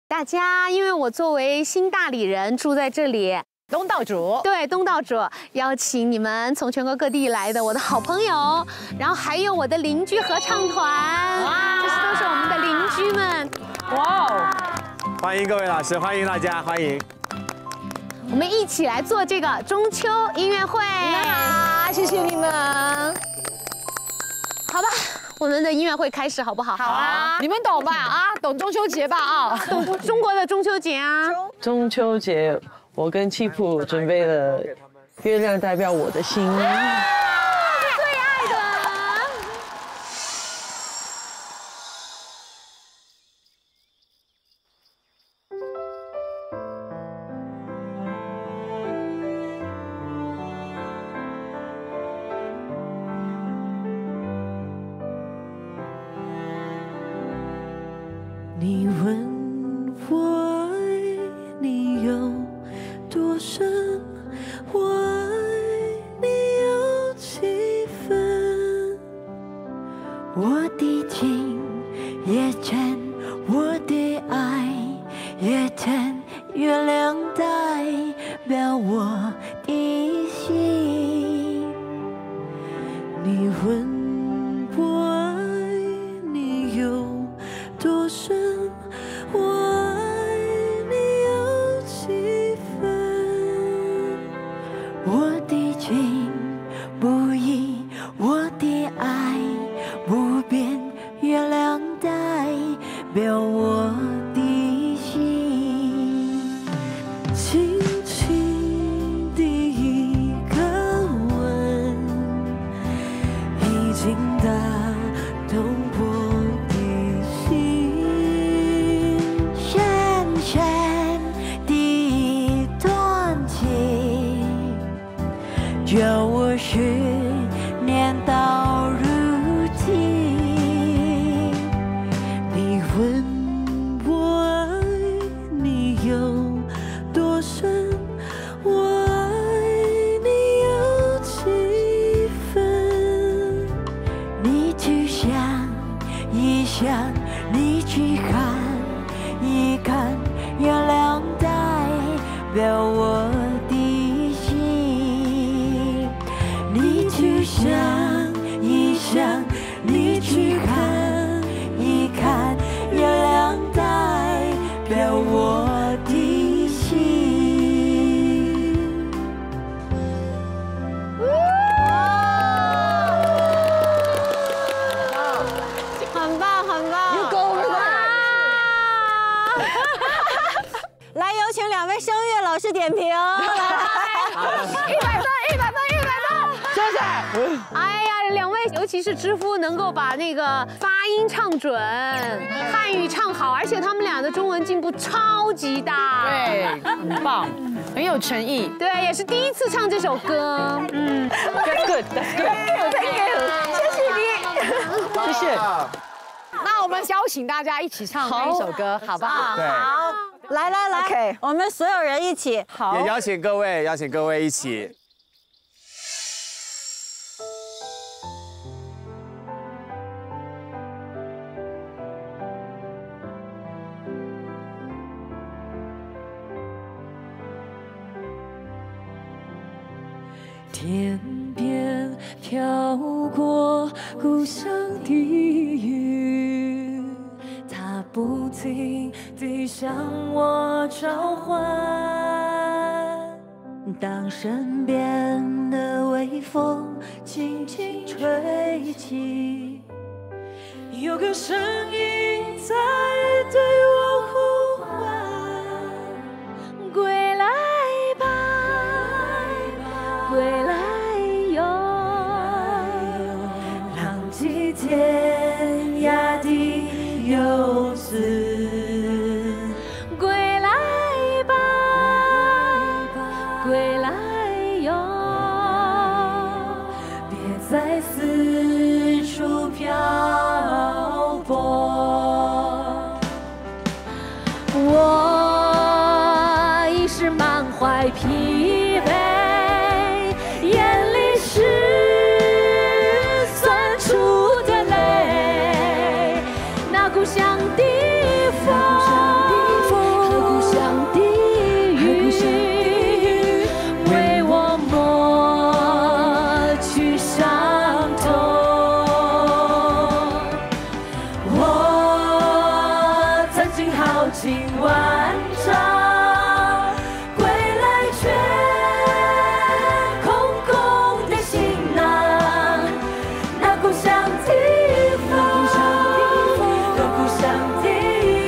大家，因为我作为新大理人住在这里， 东道主， 对，东道主邀请你们从全国各地来的我的好朋友，然后还有我的邻居合唱团，这些都是我们的邻居们。 哇哦！ 欢迎各位老师，欢迎大家，欢迎。 我们一起来做这个中秋音乐会。 好，谢谢你们。 好吧，我们的音乐会开始好不好？ 好啊，你们懂吧？啊，懂中秋节吧？啊， 懂中国的中秋节啊。 中秋节，我跟气普准备了《月亮代表我的心》。 最爱的。 你问我爱你有多深，我爱你有几分？我的情也真，我的爱也真，月亮代表我的心。你问我爱你有多深？我爱你有几分？我的情不移，我的爱不变，月亮代表我的心。轻轻的一个吻，已经打动我的心。深深的一段情，叫我思念到如今。你问我爱你有多深，我爱你有几分？你去想一想，你去看一看，月亮代表我的心。你去想一想，你去看一看，月亮代表我的心。 很棒，很棒。 有够了！ 来，有请两位声乐老师点评。 100分，100分，100分！ 谢谢。 哎呀，两位，尤其是知夫能够把那个发音唱准，汉语唱好，而且他们俩的中文进步超级大。 对，很棒，很有诚意。 对，也是第一次唱这首歌。 That's good, that's good. Thank you, 谢谢你，谢谢。那我们邀请大家一起唱这一首歌，好不好？ 对， 好，来来来 OK 我们所有人一起。 好也邀请各位一起。 天边飘过故乡的雨，它不停地向我召唤。当身边的微风轻轻吹起，有个声音在对我呼唤：归来吧，归来哟，浪迹天涯的游子。归来吧，归来哟，别再四处漂泊。我已是满怀疲惫，眼里是酸楚的泪。那故乡的风尽豪情万丈，归来却空空的行囊。那故乡地方，那故乡地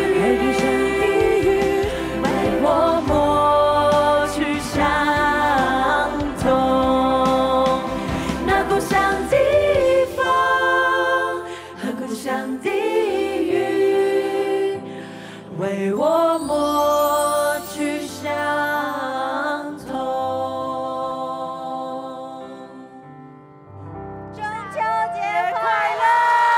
狱，为我抹去伤痛。那故乡地方和故乡地狱，为我抹去伤痛。 中秋节快乐！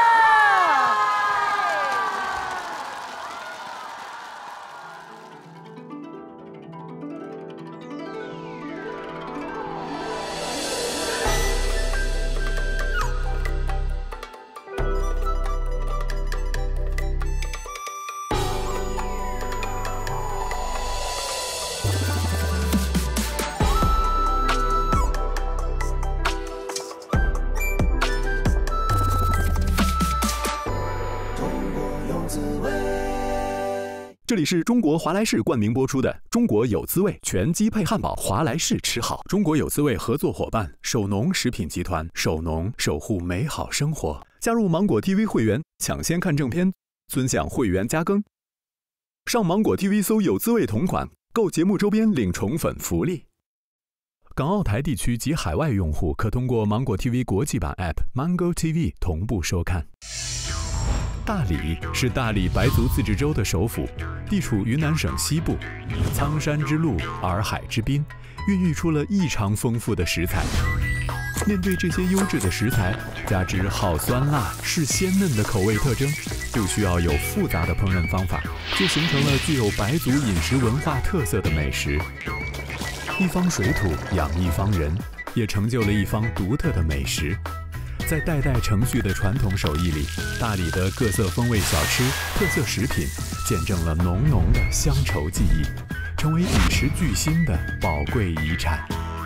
这里是中国华莱士冠名播出的《中国有滋味》全鸡配汉堡，华莱士吃好。中国有滋味合作伙伴首农食品集团，首农守护美好生活。加入芒果 TV 会员，抢先看正片，尊享会员加更。上芒果 TV 搜有滋味同款，购节目周边领宠粉福利。港澳台地区及海外用户可通过芒果 TV 国际版 App Mango TV 同步收看。大理是大理白族自治州的首府，地处云南省西部，苍山之路，洱海之滨，孕育出了异常丰富的食材。面对这些优质的食材，加之好酸辣、是鲜嫩的口味特征，不需要有复杂的烹饪方法，就形成了具有白族饮食文化特色的美食。一方水土养一方人，也成就了一方独特的美食。在代代承续的传统手艺里，大理的各色风味小吃、特色食品，见证了浓浓的乡愁记忆，成为与时俱新的宝贵遗产。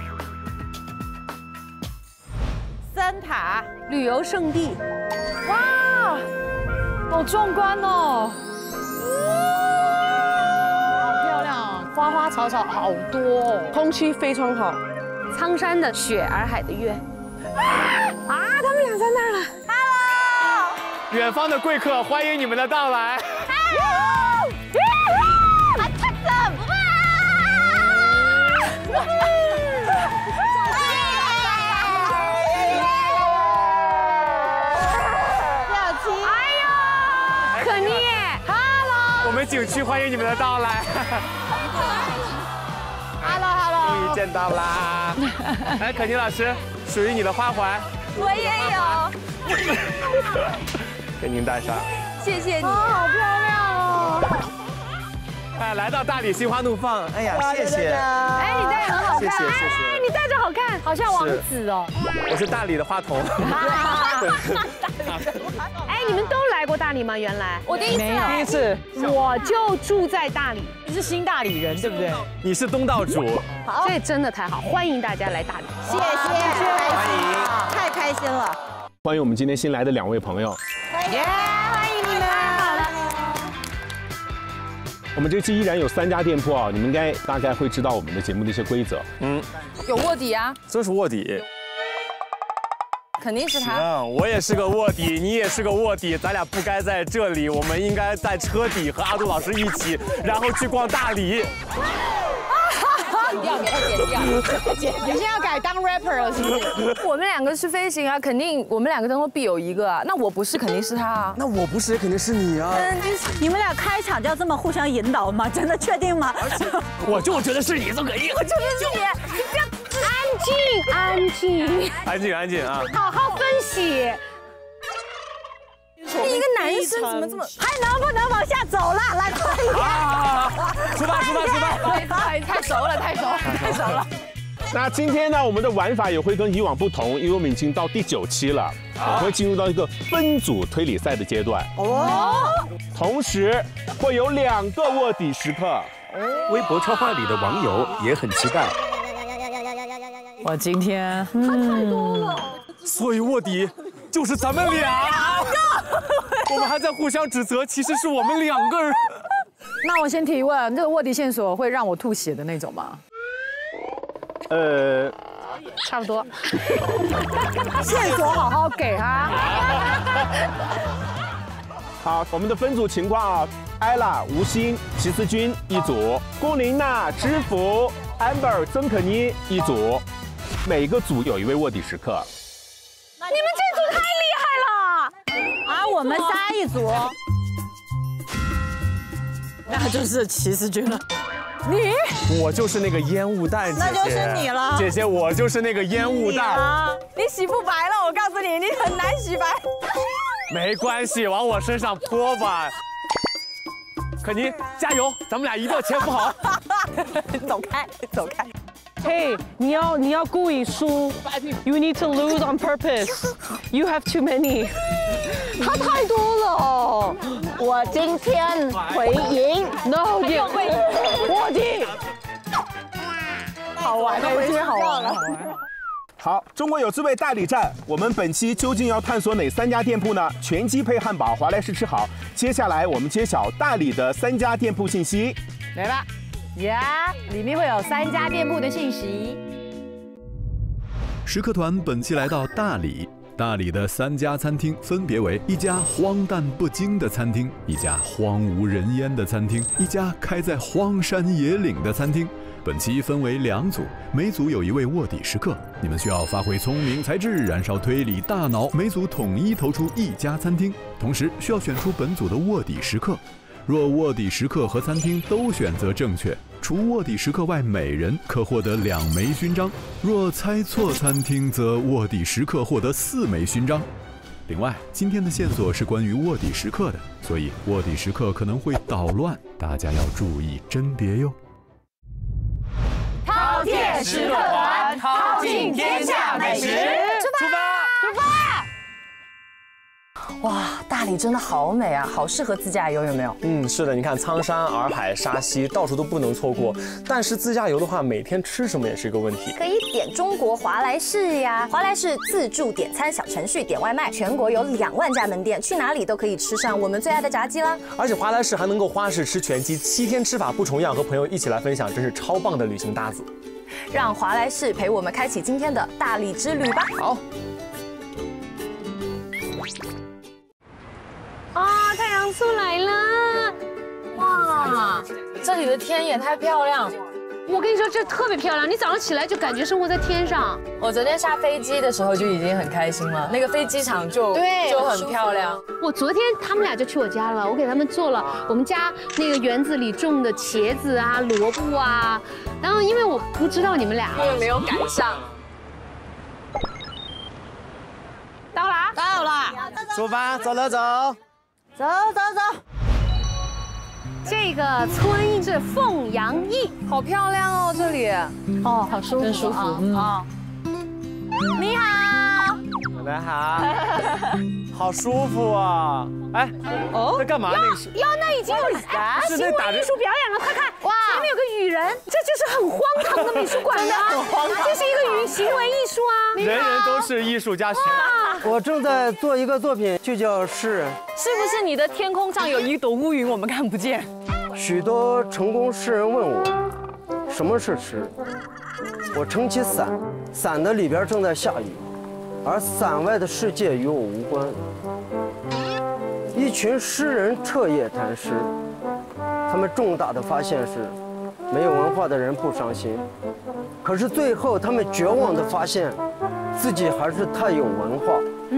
森塔， 旅游胜地， 哇，好壮观哦！好漂亮哦，花花草草好多哦， 空气非常好。 苍山的雪，洱海的月。 啊，他们俩在那儿了。 远方的贵客，欢迎你们的到来。 可妮 ，Hello， 我们景区欢迎你们的到来。 Hello， 终于见到啦！来，可妮老师，属于你的花环， 我也有， 给您戴上。 谢谢你， 好漂亮哦！ 哎，来到大理心花怒放，哎呀，谢谢。 哎，你戴着很好看， 谢谢谢谢哎，你戴着好看， 好像王子哦。 我是大理的花童。 哎，你们都来过大理吗？原来我第一次没有来第一次， 我就住在大理， 你是新大理人对不对？ 你是东道主， 这真的太好，欢迎大家来大理。 谢谢， 欢迎。 太开心了。 欢迎我们今天新来的2位朋友。 耶，欢迎你们！ 我们这期依然有3家店铺啊，你们应该大概会知道我们的节目的一些规则。 有卧底啊， 这是卧底。 肯定是他。 我也是个卧底，你也是个卧底，咱俩不该在这里，我们应该在车底和阿杜老师一起，然后去逛大理。 剪掉，给他剪掉。你现在要改当 rapper 了是不是？我们两个是飞行啊，肯定我们两个当中必有一个啊。那我不是，肯定是他啊。 那我不是，也肯定是你啊！ 你们俩开场就要这么互相引导吗？真的确定吗？ 我就觉得是你，宋可毅。 我觉得是你，你不要安静， 安静，安静啊！ 好好分析。 你一个男生怎么这么……还能不能往下走了？来，快一点！ 出发，出发，出发！ 太熟了，太熟了，太熟了。 那今天呢，我们的玩法也会跟以往不同，因为我们已经到第9期了，我们会进入到一个分组推理赛的阶段。哦。同时会有2个卧底时刻。 微博超话里的网友也很期待。 我今天太多了， 所以卧底就是咱们俩。我们还在互相指责，其实是我们2个人。 那我先提问，这个卧底线索会让我吐血的那种吗？ 差不多。 线索好好给啊。 好，我们的分组情况啊 ，ella、吴昕、齐思君一组，龚琳娜、知福、Amber、曾可妮一组，每个组有一位卧底时刻。 你们这组太厉害了！啊，我们仨一组。 那就是齐思君了。你？ 我就是那个烟雾弹，姐姐。 那就是你了， 姐姐，我就是那个烟雾弹。 你洗不白了，我告诉你，你很难洗白。 没关系，往我身上泼吧。可妮，加油，咱们俩一定要前赴好。 走开，走开。 嘿，你要故意输 ，You need to lose on purpose. You have too many. 他太多了。 我今天回赢。 No， 你会卧底。 好玩，回去好玩了。 好，中国有滋味大礼战，我们本期究竟要探索哪3家店铺呢？全鸡配汉堡，华莱士吃好。接下来我们揭晓大理的3家店铺信息。 来吧，呀，里面会有3家店铺的信息。 食客团本期来到大理，大理的3家餐厅分别为一家荒诞不经的餐厅，一家荒无人烟的餐厅，一家开在荒山野岭的餐厅。本期分为2组，每组有1位卧底时刻，你们需要发挥聪明才智，燃烧推理大脑，每组统一投出1家餐厅，同时需要选出本组的卧底时刻。若卧底时刻和餐厅都选择正确，除卧底时刻外每人可获得2枚勋章；若猜错餐厅，则卧底时刻获得4枚勋章。另外，今天的线索是关于卧底时刻的，所以卧底时刻可能会捣乱，大家要注意甄别哟。 饕餮食客团，饕尽天下美食，出发！ 哇，大理真的好美啊，好适合自驾游，有没有？ 是的，你看苍山、洱海、沙溪，到处都不能错过。但是自驾游的话，每天吃什么也是一个问题。 可以点中国华莱士呀，华莱士自助点餐小程序，点外卖，全国有2万家门店，去哪里都可以吃上我们最爱的炸鸡啦。 而且华莱士还能够花式吃全鸡，7天吃法不重样，和朋友一起来分享，真是超棒的旅行搭子。 让华莱士陪我们开启今天的大理之旅吧。 好。 太阳出来了！ 哇，这里的天也太漂亮。 我跟你说，这特别漂亮，你早上起来就感觉生活在天上。 我昨天下飞机的时候就已经很开心了，那个飞机场就很漂亮。 我昨天他们俩就去我家了，我给他们做了我们家那个园子里种的茄子啊、萝卜啊。然后因为我不知道你们俩， 因为没有赶上。 到了啊！ 到了， 出发，走走走。 走走走。 这个村是凤阳驿， 好漂亮哦，这里。 哦，好舒服， 真舒服。 哦。你好。 你们好。好舒服啊！哎，在干嘛？ 哟，那已经有是那打着艺术表演了，快看，哇，前面有个雨人，这就是很荒唐的美术馆啊！这是一个行为艺术啊！ 人人都是艺术家。 我正在做一个作品，就叫诗人。 是不是你的天空上有一朵乌云，我们看不见？ 许多成功诗人问我，什么是诗？我撑起伞，伞的里边正在下雨，而伞外的世界与我无关。一群诗人彻夜谈诗，他们重大的发现是，没有文化的人不伤心，可是最后他们绝望的发现，自己还是太有文化。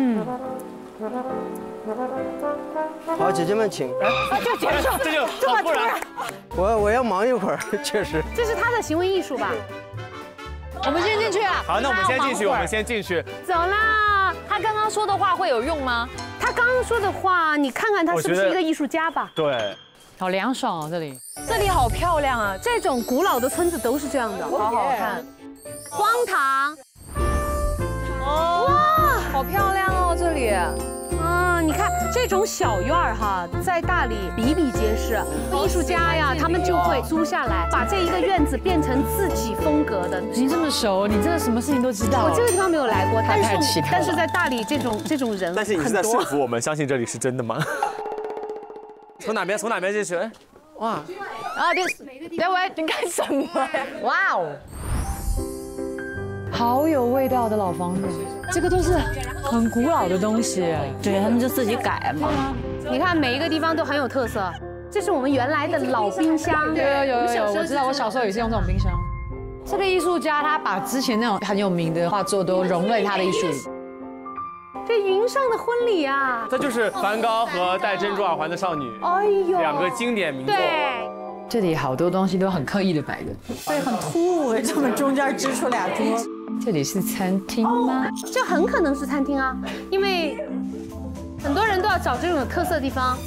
好，姐姐们请。 就结束， 这么突然。 我要忙一会儿，确实。 这是他的行为艺术吧？ 我们先进去啊！ 好，那我们先进去，我们先进去。 走啦！ 他刚刚说的话会有用吗？ 他刚刚说的话，你看看他是不是一个艺术家吧？ 对。 好凉爽哦，这里好漂亮啊！ 这种古老的村子都是这样的， 好好看。 荒唐。 哦，哇，好漂亮哦，这里。 你看这种小院儿哈，在大理比比皆是。艺术家呀，他们就会租下来，把这一个院子变成自己风格的。 你这么熟，你真的什么事情都知道。 我这个地方没有来过，但是在大理这种人， 但是你是在说服我们相信这里是真的吗？从哪边进去？ 哇！啊，等会你干什么？哇哦！好有味道的老房子，这个都是很古老的东西。 对，他们就自己改嘛。 你看每一个地方都很有特色。这是我们原来的老冰箱。 有，我知道，我小时候也是用这种冰箱。这个艺术家他把之前那种很有名的画作都融入他的艺术里。 这云上的婚礼啊， 这就是梵高和戴珍珠耳环的少女， 哎呦， 两个经典名作。 对， 这里好多东西都很刻意的摆的， 对，很突兀，这么中间支出俩桌。 这里是餐厅吗？ 这很可能是餐厅啊，因为很多人都要找这种有特色的地方。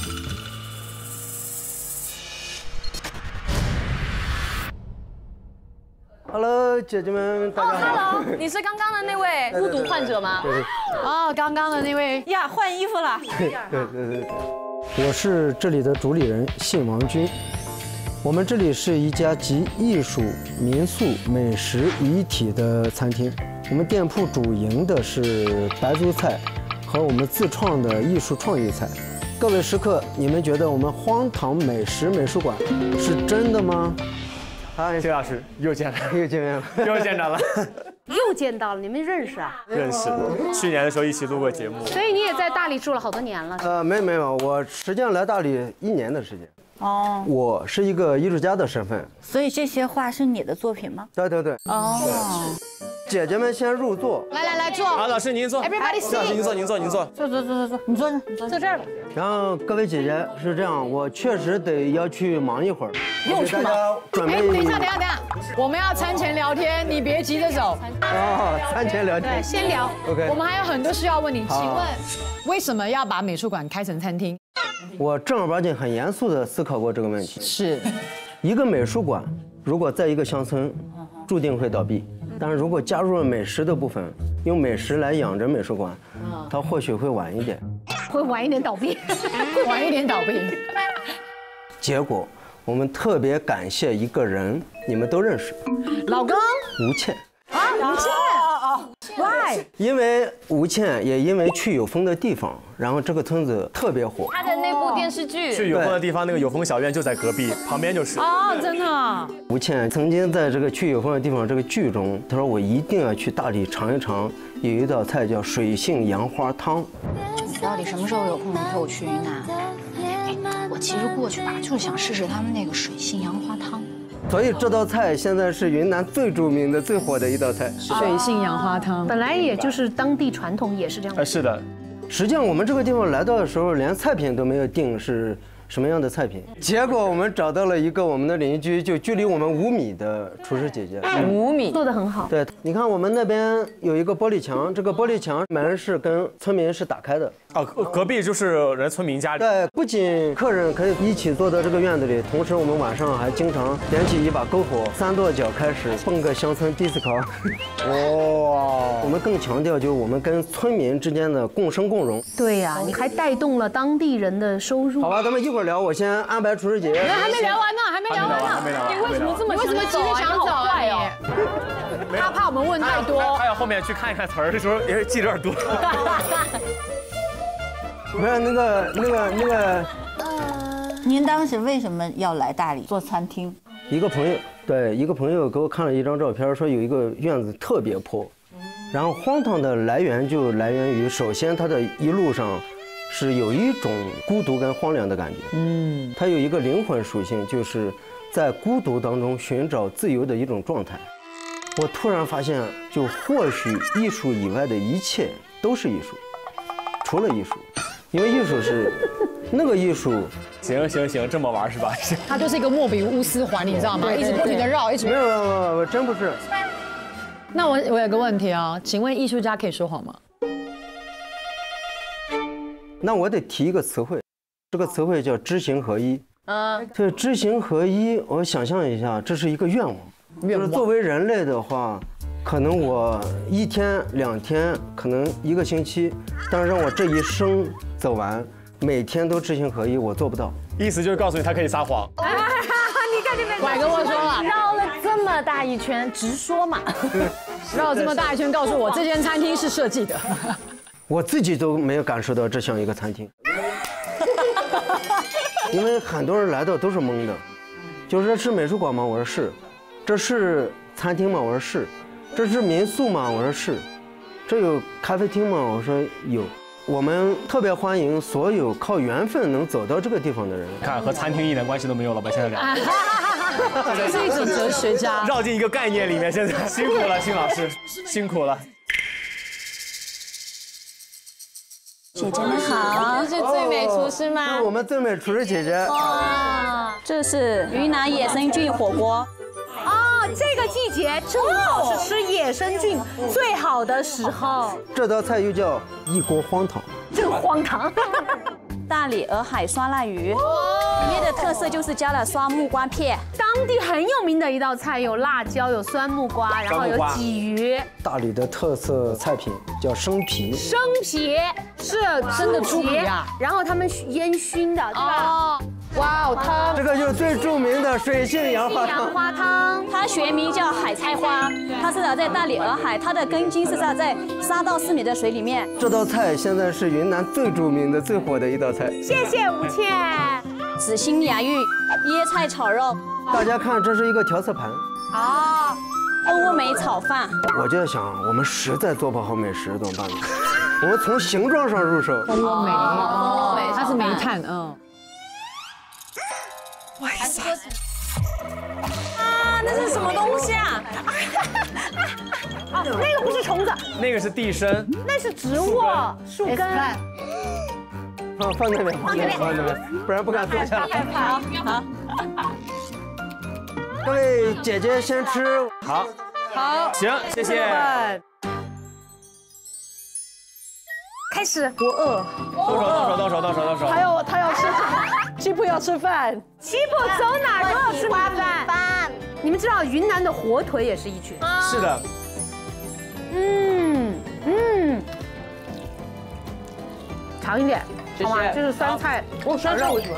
Hello， 姐姐们，大家好。 Hello， 你是刚刚的那位孤独患者吗？ 对。 哦，刚刚的那位呀，换衣服了。 对。我是这里的主理人，姓王军。我们这里是一家集艺术、民宿、美食于一体的餐厅。我们店铺主营的是白族菜和我们自创的艺术创意菜。各位食客，你们觉得我们荒唐美食美术馆是真的吗？嗨， 谢老师又见了， 又见面了， 又见着了， 又见到了，你们认识啊？ 认识，去年的时候一起录过节目。 所以你也在大理住了好多年了。 没有，我实际上来大理1年的时间。 哦， 我是一个艺术家的身份。 所以这些画是你的作品吗？ 对。 哦。 姐姐们先入座。 来坐。 好，老师您坐。 Everybody sit。 老师您坐。 坐，你坐着。 坐这儿吧。 然后各位姐姐是这样，我确实要去忙一会儿。 又去忙？ 准备。 等一下，我们要餐前聊天，你别急着走。 哦，餐前聊天。 对，先聊。 OK。 我们还有很多事要问你，请问为什么要把美术馆开成餐厅？ 我正儿八经很严肃地思考过这个问题。 是， 一个美术馆如果在一个乡村，注定会倒闭。但是如果加入了美食的部分，用美食来养着美术馆，它或许会晚一点。 会晚一点倒闭。 晚一点倒闭。 结果我们特别感谢一个人，你们都认识。 老公。 吴倩。 吴倩。Why？ 因为吴倩，也因为去有风的地方，然后这个村子特别火。 他的那部电视剧。 去有风的地方，那个有风小院就在隔壁，旁边就是。 哦，真的。 吴倩曾经在这个去有风的地方这个剧中，她说我一定要去大理尝一尝，有一道菜叫水性杨花汤。 你到底什么时候有空陪我去云南？我其实过去吧，就是想试试他们那个水性杨花汤。 所以这道菜现在是云南最著名的、最火的一道菜。 水性杨花汤本来也就是当地传统，也是这样。 是的。 实际上我们这个地方来到的时候，连菜品都没有定是什么样的菜品。结果我们找到了一个我们的邻居，就距离我们5米的厨师姐姐。 5米， 做得很好。 对，你看我们那边有一个玻璃墙，这个玻璃墙门是跟村民是打开的。 隔壁就是人村民家里。 对，不仅客人可以一起坐到这个院子里，同时我们晚上还经常点起一把篝火，3跺脚开始蹦个乡村disco。哇！我们更强调就是我们跟村民之间的共生共荣。 对呀，你还带动了当地人的收入。 好吧，咱们一会儿聊，我先安排厨师姐。 还没聊完呢。你为什么这么急着想走啊？你怕我们问太多。 他要后面去看一看词儿的时候，也记得有点多。 不是那个。 您当时为什么要来大理做餐厅？ 一个朋友给我看了一张照片，说有一个院子特别破，然后荒唐的来源就来源于，首先它的一路上是有一种孤独跟荒凉的感觉。它有一个灵魂属性，就是在孤独当中寻找自由的一种状态。我突然发现，就或许艺术以外的一切都是艺术，除了艺术，因为艺术是那个艺术。 行，这么玩是吧？ 它就是一个莫比乌斯环，你知道吗？一直不停的绕，一直。 没有，真不是。 那我有个问题啊，请问艺术家可以说谎吗？ 那我得提一个词汇，这个词汇叫知行合一。这知行合一，我想象一下，这是一个愿望。就是作为人类的话，可能我1天2天，可能1个星期，但是让我这一生走完，每天都知行合一，我做不到。 意思就是告诉你他可以撒谎。 你看这边， 拐跟我说了， 绕了这么大一圈，直说嘛。 绕了这么大一圈，告诉我这间餐厅是设计的。 我自己都没有感受到这像一个餐厅。 因为很多人来到都是懵的，就是这是美术馆吗？我说是。这是餐厅吗？我说是。这是民宿吗？我说是。这有咖啡厅吗？我说有。我们特别欢迎所有靠缘分能走到这个地方的人。 看和餐厅一点关系都没有了吧？现在讲， 这是一种哲学家， 绕进一个概念里面。现在辛苦了，辛老师，辛苦了。 姐姐们好， 这是最美厨师吗？ 是我们最美厨师姐姐。 哇，这是云南野生菌火锅。 哦，这个季节正好是吃野生菌最好的时候。 这道菜又叫一锅荒唐。 这个荒唐。 大理洱海酸辣鱼，里面的特色就是加了酸木瓜片。 当地很有名的一道菜，有辣椒，有酸木瓜，然后有鲫鱼。 大理的特色菜品叫生皮。 生皮是真的猪皮啊，然后他们烟熏的，对吧？ 哇哦，汤这个就是最著名的水性杨花汤。 它学名叫海菜花，它是在大理洱海，它的根茎是在3到4米的水里面。 这道菜现在是云南最著名的、最火的一道菜。 谢谢吴倩。 紫心雅芋椰菜炒肉。 大家看，这是一个调色盘。 啊，欧美炒饭。 我就在想，我们实在做不好美食怎么办呢？我们从形状上入手。 欧美，它是煤炭， 哇塞！啊，那是什么东西啊？ 哦，那个不是虫子， 那个是地参， 那是植物树根。 放那边，放那边，不然不敢坐下来。 好。 各位姐姐先吃。 好。 好。 行，谢谢。 开始。 我饿。 动手。 还有他要吃，西普要吃饭。 西普走哪都要吃米饭。你们知道云南的火腿也是一绝。 是的。 尝一点，好吗？这是酸菜。 我酸菜我喜欢。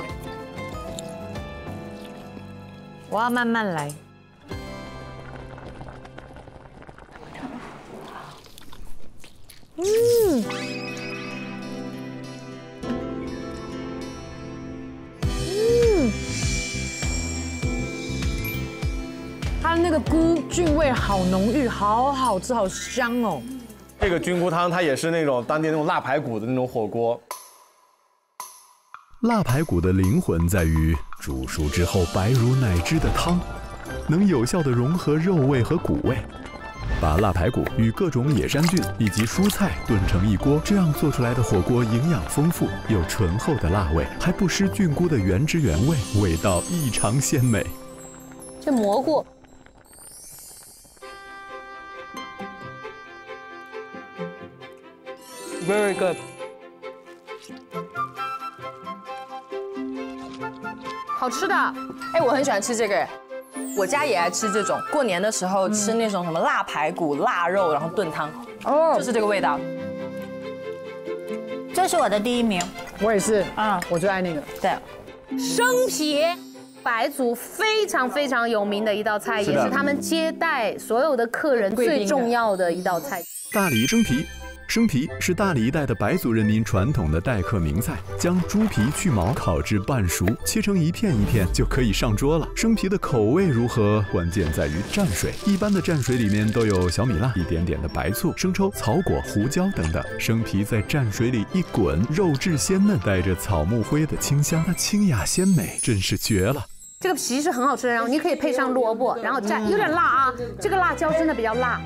我要慢慢来。它的那个菇菌味好浓郁，好好吃，好香哦。 这个菌菇汤它也是那种当地那种腊排骨的那种火锅。 腊排骨的灵魂在于煮熟之后白如奶汁的汤，能有效地融合肉味和骨味。把腊排骨与各种野山菌以及蔬菜炖成一锅，这样做出来的火锅营养丰富，有醇厚的辣味，还不失菌菇的原汁原味，味道异常鲜美。 这蘑菇。 Very good。 好吃的。 哎，我很喜欢吃这个，我家也爱吃这种。过年的时候吃那种什么腊排骨、腊肉，然后炖汤，就是这个味道。 这是我的第1名。 我也是啊，我就爱那个。 对， 生皮。白族非常非常有名的一道菜，也是他们接待所有的客人最重要的一道菜。 大理蒸皮。生皮是大理一带的白族人民传统的待客名菜，将猪皮去毛，烤至半熟，切成一片一片就可以上桌了。生皮的口味如何，关键在于蘸水。一般的蘸水里面都有小米辣、一点点的白醋、生抽、草果、胡椒等等。生皮在蘸水里一滚，肉质鲜嫩，带着草木灰的清香，那清雅鲜美，真是绝了。 这个皮是很好吃的，然后你可以配上萝卜，然后蘸，有点辣啊，这个辣椒真的比较辣。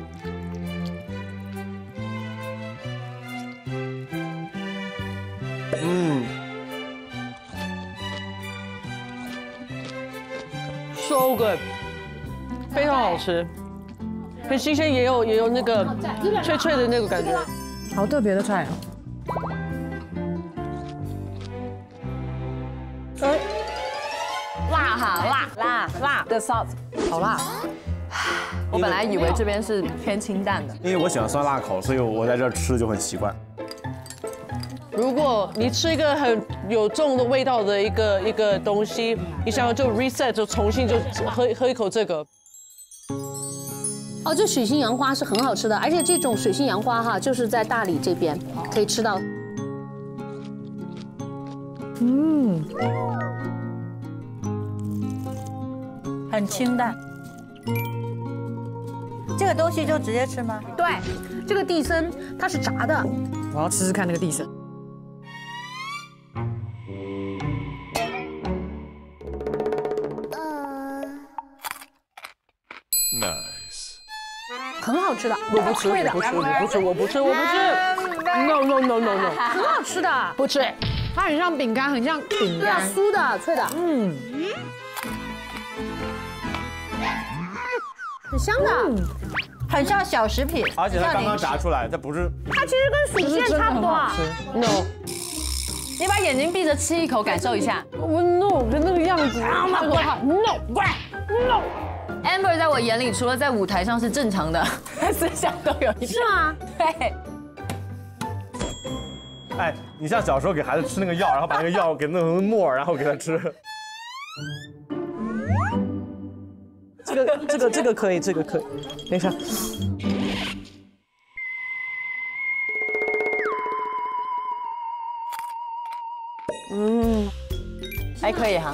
So good， 非常好吃，很新鲜，也有那个脆脆的那个感觉， 好特别的菜哦。辣哈，辣的 sauce， 好辣。我本来以为这边是偏清淡的， 因为我喜欢酸辣口，所以我在这儿吃就很习惯。 如果你吃一个很有重的味道的一个东西，你想要就 reset 就重新就喝一口这个。 哦，这水性杨花是很好吃的，而且这种水性杨花哈，就是在大理这边可以吃到。 很清淡。这个东西就直接吃吗？ 对，这个地参它是炸的，我要吃吃看那个地参。 Nice， 很好吃的。 我不吃，我不吃。No， 很好吃的，不吃。它很像饼干，很像饼干，酥的、脆的，很香的， 很像小食品。 而且它刚刚炸出来，它不是。 它其实跟薯片差不多。 No， 你把眼睛闭着吃一口，感受一下。 我 No 的那个样子，No。 Amber 在我眼里，除了在舞台上是正常的，思想都有一点。 是吗？ 对。 哎，你像小时候给孩子吃那个药，然后把那个药给弄成沫，然后给他吃。 这个可以，这个可以。等一下。 还可以哈。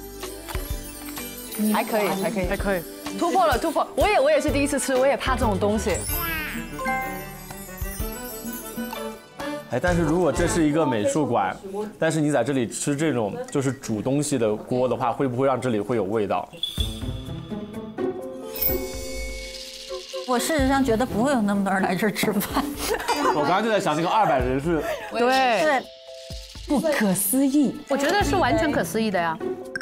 还可以。突破了。我也是第一次吃，我也怕这种东西。 哎，但是如果这是一个美术馆，但是你在这里吃这种就是煮东西的锅的话，会不会让这里会有味道？ 我事实上觉得不会有那么多人来这儿吃饭。 我刚刚就在想，那个200人是， 对， 不可思议。 我觉得是完全可思议的呀。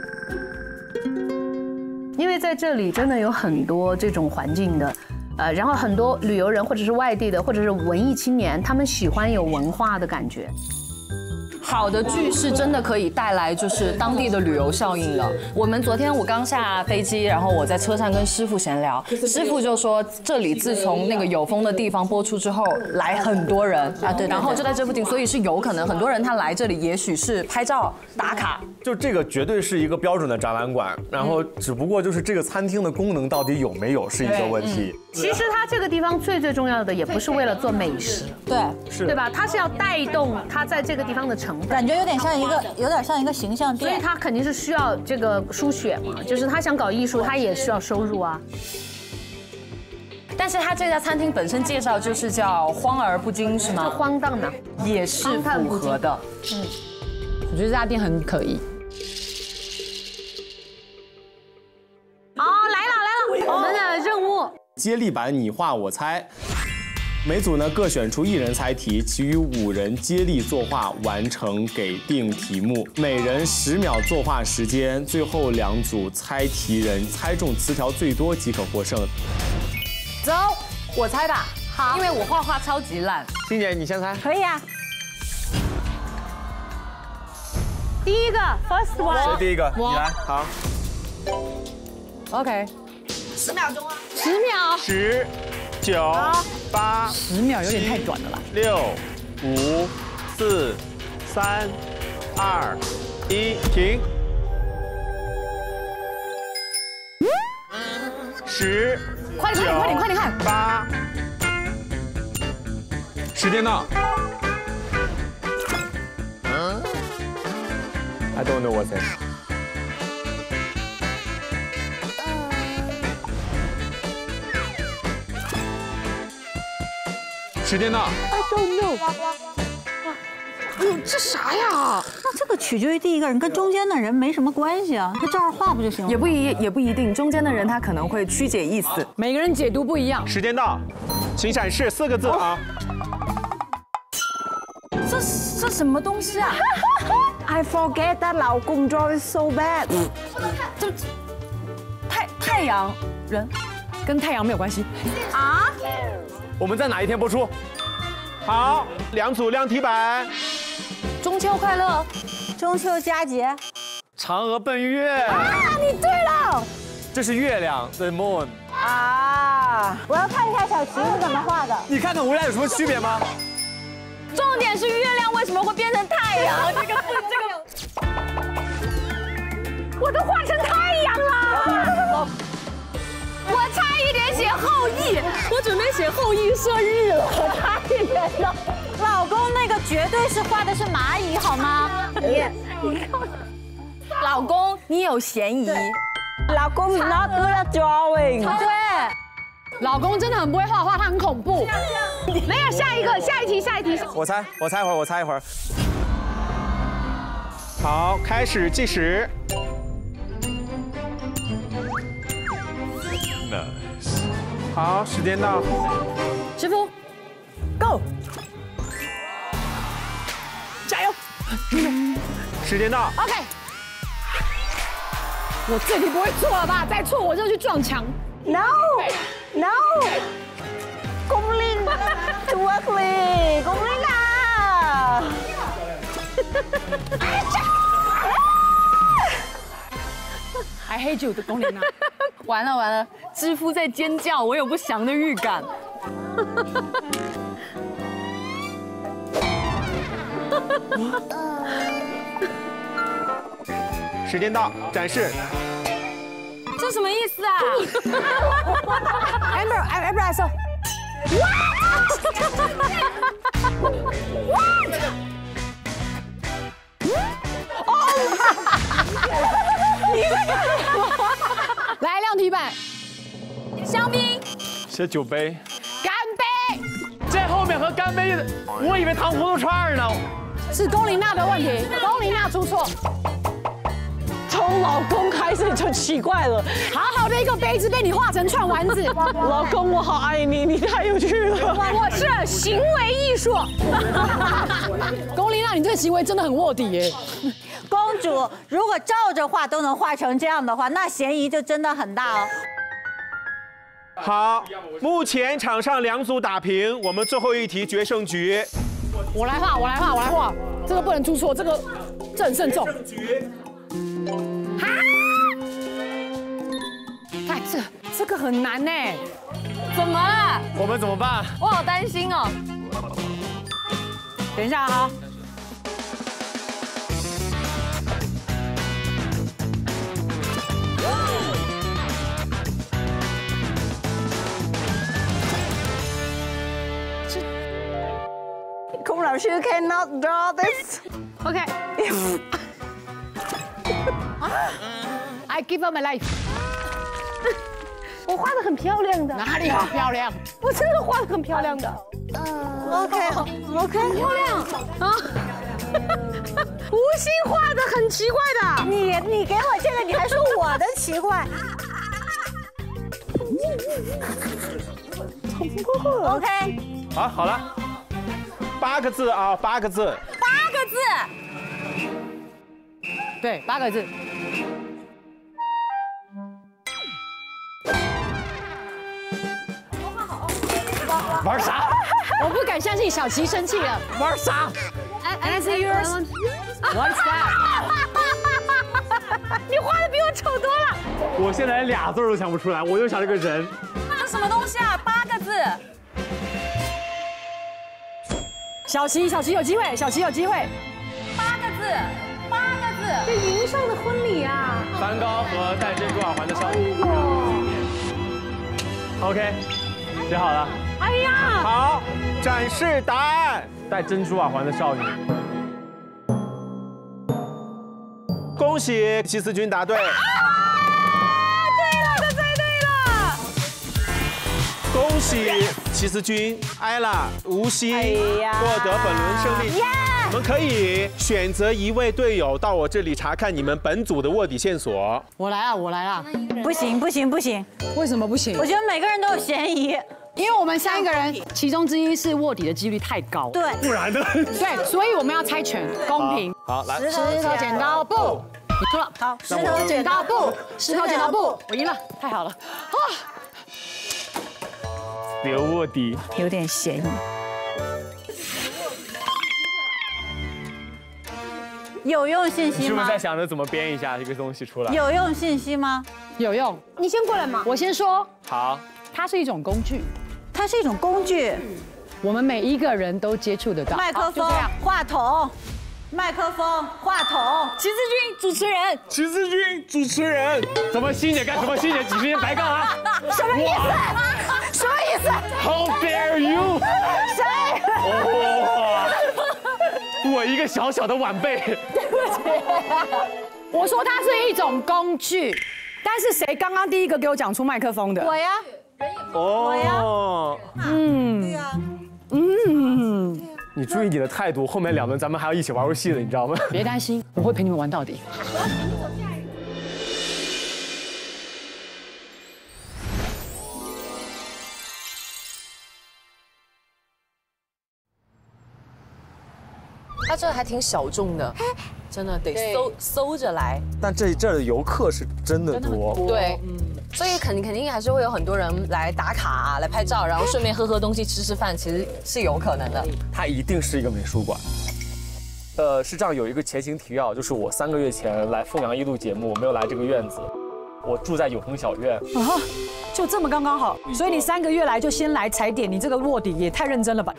因为在这里真的有很多这种环境的，然后很多旅游人或者是外地的，或者是文艺青年，他们喜欢有文化的感觉。 好的剧是真的可以带来就是当地的旅游效应的。昨天我刚下飞机，然后我在车上跟师傅闲聊，师傅就说这里自从那个有风的地方播出之后，来很多人啊，对，然后就在这附近，所以是有可能很多人他来这里，也许是拍照打卡。 就这个绝对是一个标准的展览馆，然后只不过就是这个餐厅的功能到底有没有是一个问题。 其实它这个地方最重要的也不是为了做美食， 对， 是， 对吧？它是要带动它在这个地方的成分， 感觉有点像一个形象店， 所以它肯定是需要这个输血嘛，就是他想搞艺术，他也需要收入啊。 但是他这家餐厅本身介绍就是叫荒而不精，是吗？ 就荒诞的， 也是符合的。 我觉得这家店很可疑。好，来了，我们的任务接力版你画我猜。每组呢各选出1人猜题，其余5人接力作画完成给定题目，每人10秒作画时间，最后2组猜题人猜中词条最多即可获胜。 走，我猜吧。好，因为我画画超级烂。 欣姐，你先猜。 可以啊。 第一个 ，first one。 谁第一个？你来，好。 OK。10秒钟啊。10秒。 10、9、8。 10秒有点太短了吧 ？6、5、4、3、2、1，停。10。 快点看 ！8，时间到。I don't know what's it。时间到。 I don't know。 哎呦，这啥呀？ 那这个取决于第一个人，跟中间的人没什么关系啊，他照着画不就行了？ 也不一定，中间的人他可能会曲解意思， 每个人解读不一样。 时间到，请闪示4个字啊。 这什么东西啊 ？I forget that 老公 draw is so bad。 这太阳人， 跟太阳没有关系啊？ 我们在哪一天播出？ 好，2组亮题板。 中秋快乐， 中秋佳节， 嫦娥奔月啊！你对了， 这是月亮 ，the moon 啊！我要看一下小琪是怎么画的。 你看看我俩有什么区别吗？ 重点是月亮为什么会变成太阳？ 我都画成太阳了。 我差一点写后羿，我准备写后羿射日了，我差一点了。 老公那个绝对是画的是蚂蚁好吗？ 老公，你有嫌疑。 老公 not good at drawing。 对，老公真的很不会画画，他很恐怖。 没有下一题。 我猜一会儿。 好，开始计时。好，时间到。 师傅 ，Go， 加油！ 时间到。 OK， 我这题不会错了吧？再错我就去撞墙。 No， 公令，Workley， 公令啊！ I hate you 的公令啊！完了，知夫在尖叫，我有不祥的预感。 时间到，展示。 这什么意思啊 ？Amber， I saw。What？ 你在干什么？来亮题板，香槟， 写酒杯， 干杯。 这后面和干杯，我以为糖葫芦串呢。 是龚琳娜的问题，龚琳娜出错。 从老公开始就奇怪了， 好好的一个杯子被你画成串丸子。 老公我好爱你，你太有趣了。 我是行为艺术。龚琳娜，你这个行为真的很卧底耶。 公主如果照着画都能画成这样的话，那嫌疑就真的很大哦。 好，目前场上2组打平，我们最后一题决胜局。 我来画，这个不能出错，这很慎重。哎，这个很难呢，怎么了？ 我们怎么办？ 我好担心哦。等一下哈。 龚老师 cannot draw this。 OK。 I give up my life。 我画的很漂亮的。 哪里很漂亮？ 我真的画的很漂亮的。 OK， 很漂亮啊。吴昕画的很奇怪的。 你给我这个，你还说我的奇怪。OK。 好了，8个字啊，8个字。 8个字。对，8个字。 玩啥？ 我不敢相信小琪生气了。 玩啥 ？And I say yours. What's that？ 你画的比我丑多了。 我现在连俩字都想不出来，我就想这个人。 这什么东西啊？8个字。小琪有机会，8个字。 这云上的婚礼啊。 梵高和戴珍珠耳环的少女。OK， 写好了。 哎呀！ 好，展示答案。 戴珍珠耳环的少女。 恭喜齐思君答对。 对了，这猜对了。 恭喜齐思君、艾拉、吴昕获得本轮胜利。你们可以选择一位队友到我这里查看你们本组的卧底线索。 我来了。 不行。 为什么不行？ 我觉得每个人都有嫌疑。 因为我们3个人其中之一是卧底的几率太高。 对， 不然呢？ 对，所以我们要猜拳，公平。 好，来， 石头剪刀布，你输了。好，石头剪刀布，我赢了，太好了。 留卧底， 有点嫌疑。有用信息吗？ 你是不是在想着怎么编一下这个东西出来？ 有用信息吗？ 有用。 你先过来嘛。 我先说。 好。 它是一种工具。 它是一种工具。 我们每一个人都接触得到。 麦克风、话筒。麦克风、话筒。 齐思君主持人。 齐思君主持人。怎么欣姐干什么？欣姐几十年白干啊？ 什么意思？什么意思 ？How dare you！ 谁？ 哇！不我一个小小的晚辈。 对不起，我说它是一种工具，但是谁刚刚第一个给我讲出麦克风的？ 我呀。 哦， 对呀。 你注意你的态度，后面2轮咱们还要一起玩游戏的，你知道吗？ 别担心，我会陪你们玩到底。 它这还挺小众的，真的得搜着来。 但这儿的游客是真的多， 对，所以肯定还是会有很多人来打卡、来拍照，然后顺便喝东西、吃饭，其实是有可能的。 它一定是一个美术馆。是这样，有一个前情提要，就是我3个月前来凤阳1录节目，我没有来这个院子，我住在永恒小院。 啊，就这么刚刚好，所以你3个月来就先来踩点，你这个卧底也太认真了吧？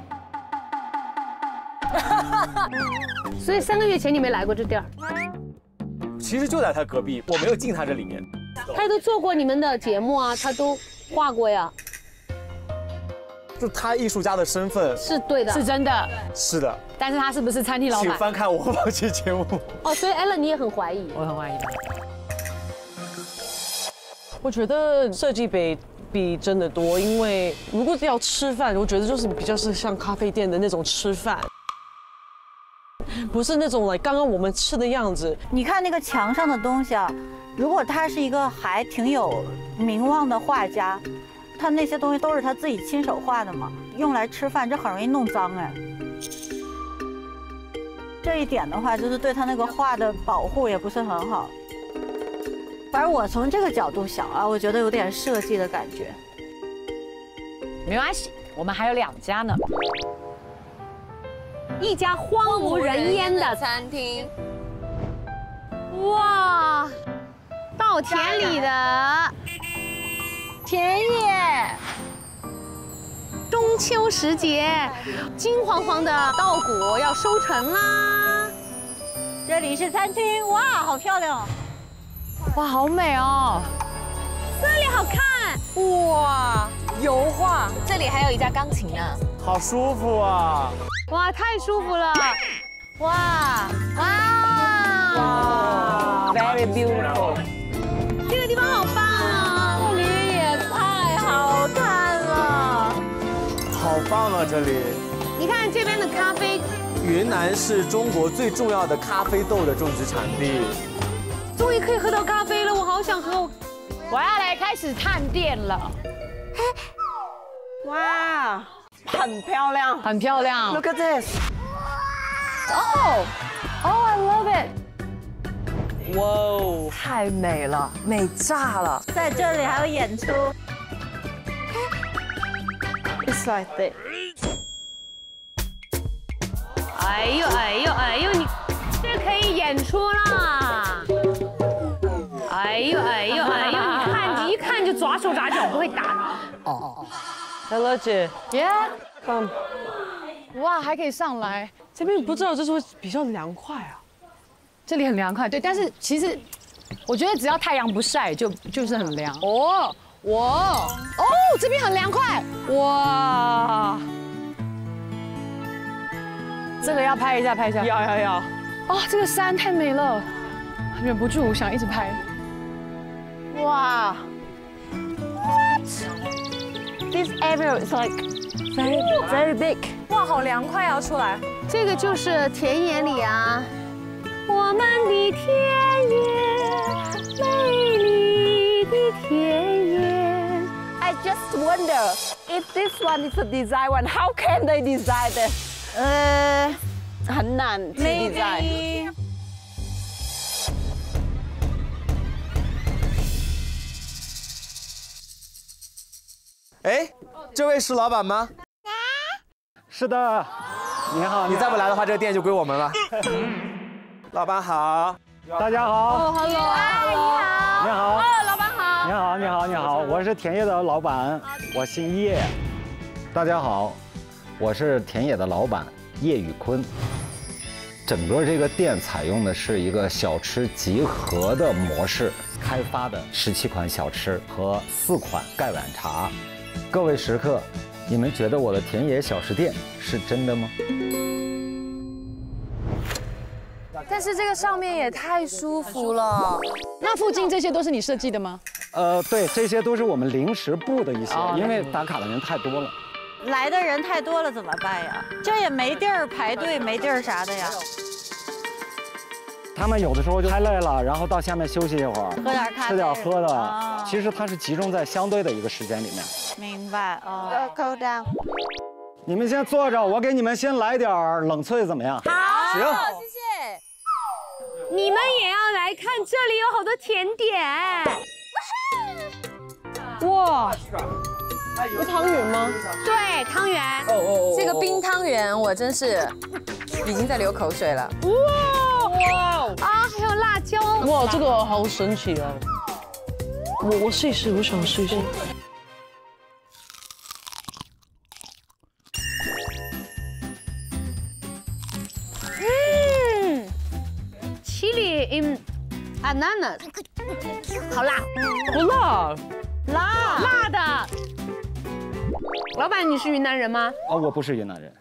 所以3个月前你没来过这地儿？ 其实就在他隔壁，我没有进他这里面。 他都做过你们的节目啊，他都画过呀。 就他艺术家的身份是对的， 是真的， 是的。 但是他是不是餐厅老板？ 请翻看我往期节目。 哦，所以 Ellen 你也很怀疑？ 我很怀疑。 我觉得设计比真的多，因为如果是要吃饭，我觉得就是比较是像咖啡店的那种吃饭。不是那种刚刚我们吃的样子。 你看那个墙上的东西啊，如果他是一个还挺有名望的画家，他那些东西都是他自己亲手画的嘛，用来吃饭这很容易弄脏哎。这一点的话，就是对他那个画的保护也不是很好。反正我从这个角度想啊，我觉得有点设计的感觉。 没关系，我们还有2家呢。 一家荒无人烟的餐厅， 哇，稻田里的田野，中秋时节，金黄黄的稻谷要收成啦。 这里是餐厅，哇，好漂亮哦！ 哇，好美哦！ 这里好看， 哇，油画，这里还有一架钢琴呢， 好舒服啊！ 哇，太舒服了！哇 ，very beautiful。 这个地方好棒啊！ 这里也太好看了， 好棒啊！这里， 你看这边的咖啡， 云南是中国最重要的咖啡豆的种植产地。 终于可以喝到咖啡了，我好想喝。 我要来开始探店了。 哇，很漂亮， 很漂亮。 Look at this。 Oh, I love it。 哇哦，太美了，美炸了！ 在这里还有演出。 It's like this。 哎呦哎呦哎呦，你这可以演出啦！哎呦哎呦哎呦，你一看就抓手抓脚，不会打。 哦。Hello 姐 ，Yeah， 哇，还可以上来。 这边不知道就是会比较凉快啊。 这里很凉快，对，但是其实我觉得只要太阳不晒就是很凉。哦，这边很凉快，哇，这个要拍一下，拍一下。 要。 哦，这个山太美了，忍不住想一直拍。哇 This area is like very big。 哇，好凉快啊！出来， 这个就是田野里啊，我们的田野，美丽的田野。 I just wonder if this one is a design one. How can they design this? 很难 design。 哎，这位是老板吗？ 是的，你好。 你再不来的话，这个店就归我们了。老板好， 大家好。 哦 ，Hello， 你好。 你好。 哦，老板好。 你好，你好，你好，我是田野的老板，我姓叶。大家好，我是田野的老板叶宇坤。整个这个店采用的是一个小吃集合的模式开发的17款小吃和4款盖碗茶。各位食客，你们觉得我的田野小吃店是真的吗？ 但是这个上面也太舒服了。 那附近这些都是你设计的吗？ 对，这些都是我们临时布的一些，因为打卡的人太多了。 来的人太多了怎么办呀？这也没地儿排队，没地儿啥的呀。 他们有的时候就太累了，然后到下面休息一会儿， 喝点咖啡， 吃点喝的。其实它是集中在相对的一个时间里面。 明白哦。 Go down。 你们先坐着，我给你们先来点冷萃，怎么样？ 好， 行。 谢谢。 你们也要来看，这里有好多甜点。 哇，有汤圆吗？ 对，汤圆。 这个冰汤圆我真是已经在流口水了。 哇啊，还有辣椒。 哇，这个好神奇哦！我试一试，我想试一试。 Chili in ananas， 好辣， 不辣， 辣的。老板，你是云南人吗？ 我不是云南人，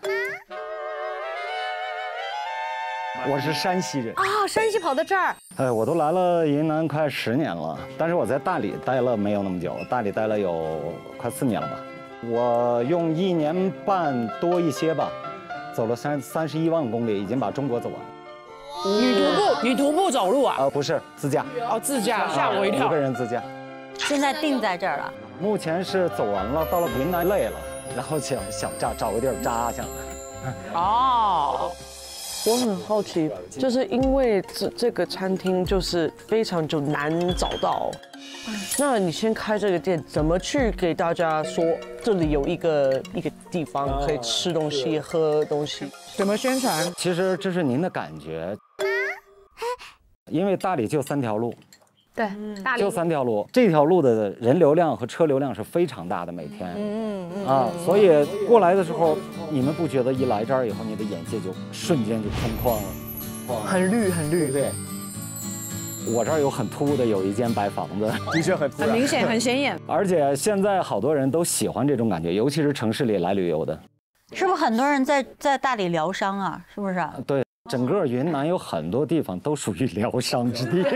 我是山西人。 啊，山西跑到这儿。 我都来了云南快10年了，但是我在大理待了没有那么久，大理待了有快4年了吧。我用1年半多一些吧，走了31万公里，已经把中国走完。 你徒步走路啊？ 不是，自驾。 自驾，吓我一跳。 1个人自驾。 现在定在这儿了。 目前是走完了，到了云南累了，然后想找个地儿扎下。 哦。我很好奇，就是因为这个餐厅就是非常就难找到，那你先开这个店，怎么去给大家说这里有一个地方可以吃东西、喝东西？怎么宣传？ 其实这是您的感觉，因为大理就3条路。 对，大理就3条路，这条路的人流量和车流量是非常大的，每天。所以过来的时候，你们不觉得一来这儿以后，你的眼界就瞬间就空旷了， 很绿很绿。 对。我这儿有很突的有一间白房子， 的确很明显很显眼。 而且现在好多人都喜欢这种感觉，尤其是城市里来旅游的。 是不是很多人在大理疗伤啊？是不是？ 对。整个云南有很多地方都属于疗伤之地，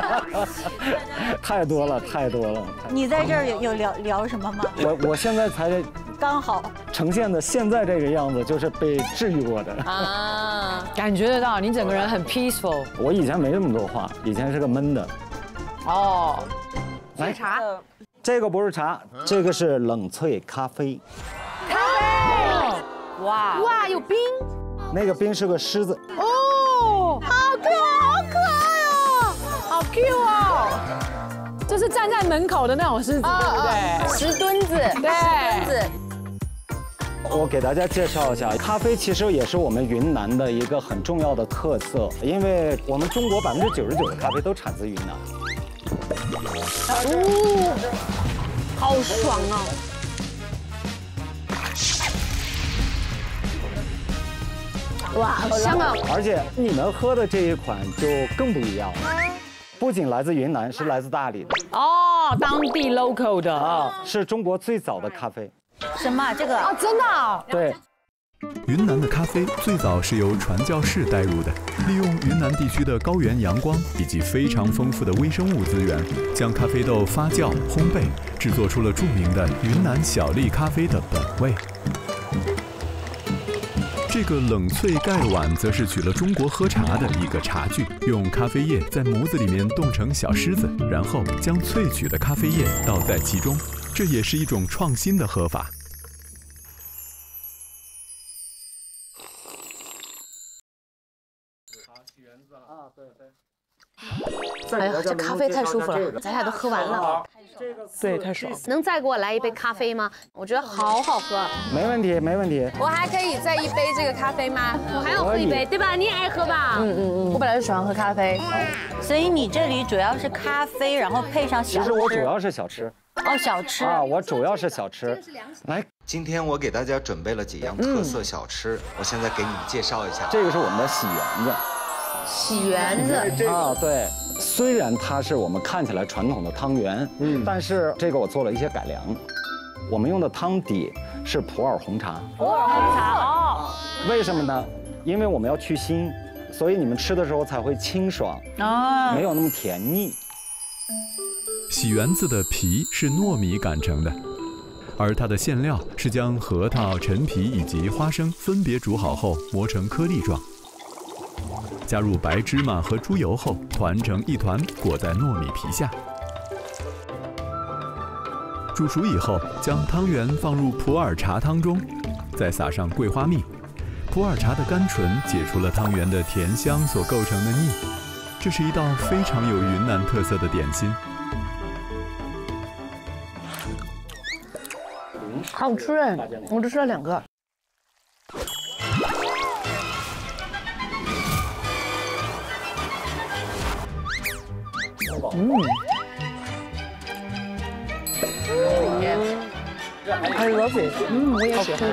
太多了。 你在这儿有聊什么吗？ 我现在才刚好呈现的现在这个样子，就是被治愈过的啊，感觉得到你整个人很 peaceful。 我以前没这么多话，以前是个闷的。 哦， 来茶， 这个不是茶，这个是冷萃咖啡。 咖啡，哇，有冰。 那个冰是个狮子哦，好可爱哦，好 Q 哦，就是站在门口的那种狮子，对不对？ 石墩子， 对。 我给大家介绍一下，咖啡其实也是我们云南的一个很重要的特色，因为我们中国99%的咖啡都产自云南。 哦，好爽啊！哇，好香啊！ 而且你们喝的这一款就更不一样了，不仅来自云南，是来自大理的哦，当地 local 的啊，是中国最早的咖啡。 什么？这个啊，真的？ 对。 云南的咖啡最早是由传教士带入的，利用云南地区的高原阳光以及非常丰富的微生物资源，将咖啡豆发酵、烘焙，制作出了著名的云南小粒咖啡的本味。这个冷萃盖碗则是取了中国喝茶的一个茶具，用咖啡叶在模子里面冻成小狮子，然后将萃取的咖啡液倒在其中，这也是一种创新的喝法。 哎呀，这咖啡太舒服了，咱俩都喝完了。 对，太爽了。 能再给我来一杯咖啡吗？我觉得好好喝。 没问题，没问题。 我还可以再一杯这个咖啡吗？ 我还要喝一杯，对吧？你也爱喝吧？ 我本来就喜欢喝咖啡， 所以你这里主要是咖啡，然后配上小吃。 其实我主要是小吃。 哦，小吃啊，我主要是小吃。来， 今天我给大家准备了几样特色小吃，我现在给你们介绍一下。 这个是我们的喜圆子。 喜圆子啊，对。虽然它是我们看起来传统的汤圆，但是这个我做了一些改良。我们用的汤底是普洱红茶。 普洱红茶哦。 为什么呢？因为我们要去腥， 所以你们吃的时候才会清爽啊，没有那么甜腻。 喜园子的皮是糯米擀成的，而它的馅料是将核桃、陈皮以及花生分别煮好后磨成颗粒状，加入白芝麻和猪油后团成一团，裹在糯米皮下。煮熟以后，将汤圆放入普洱茶汤中，再撒上桂花蜜。普洱茶的甘醇解除了汤圆的甜香所构成的腻，这是一道非常有云南特色的点心。 好吃哎，我只吃了2个。 I love it。 我也喜欢。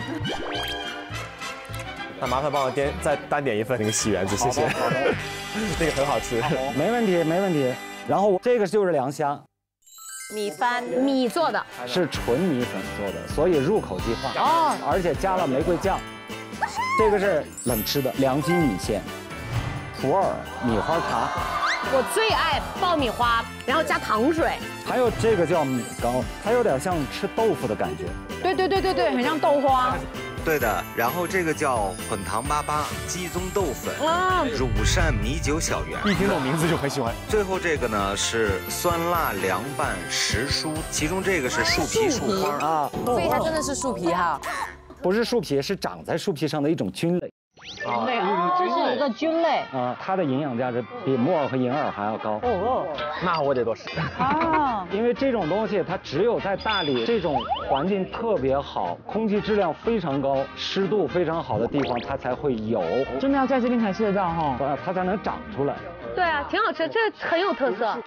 那麻烦帮我再单点一份那个喜园子，谢谢。那个很好吃。 没问题，没问题。然后这个就是良虾。 米饭，米做的， 是纯米粉做的，所以入口即化哦，而且加了玫瑰酱。这个是冷吃的凉皮米线，普洱米花茶。 我最爱爆米花，然后加糖水。 还有这个叫米糕，它有点像吃豆腐的感觉。 对，很像豆花。 对的，然后这个叫混糖粑粑鸡枞豆粉，乳扇米酒小圆， 一听懂名字就很喜欢。 最后这个呢是酸辣凉拌时蔬，其中这个是树皮树花啊，所以它真的是树皮哈， 不是树皮，是长在树皮上的一种菌类。 这是一个菌类啊，它的营养价值比木耳和银耳还要高。 那我得多吃啊！因为这种东西它只有在大理这种环境特别好、空气质量非常高、湿度非常好的地方，它才会有。 真的要在这边才吃得到哈， 它才能长出来。 对啊，挺好吃，这很有特色。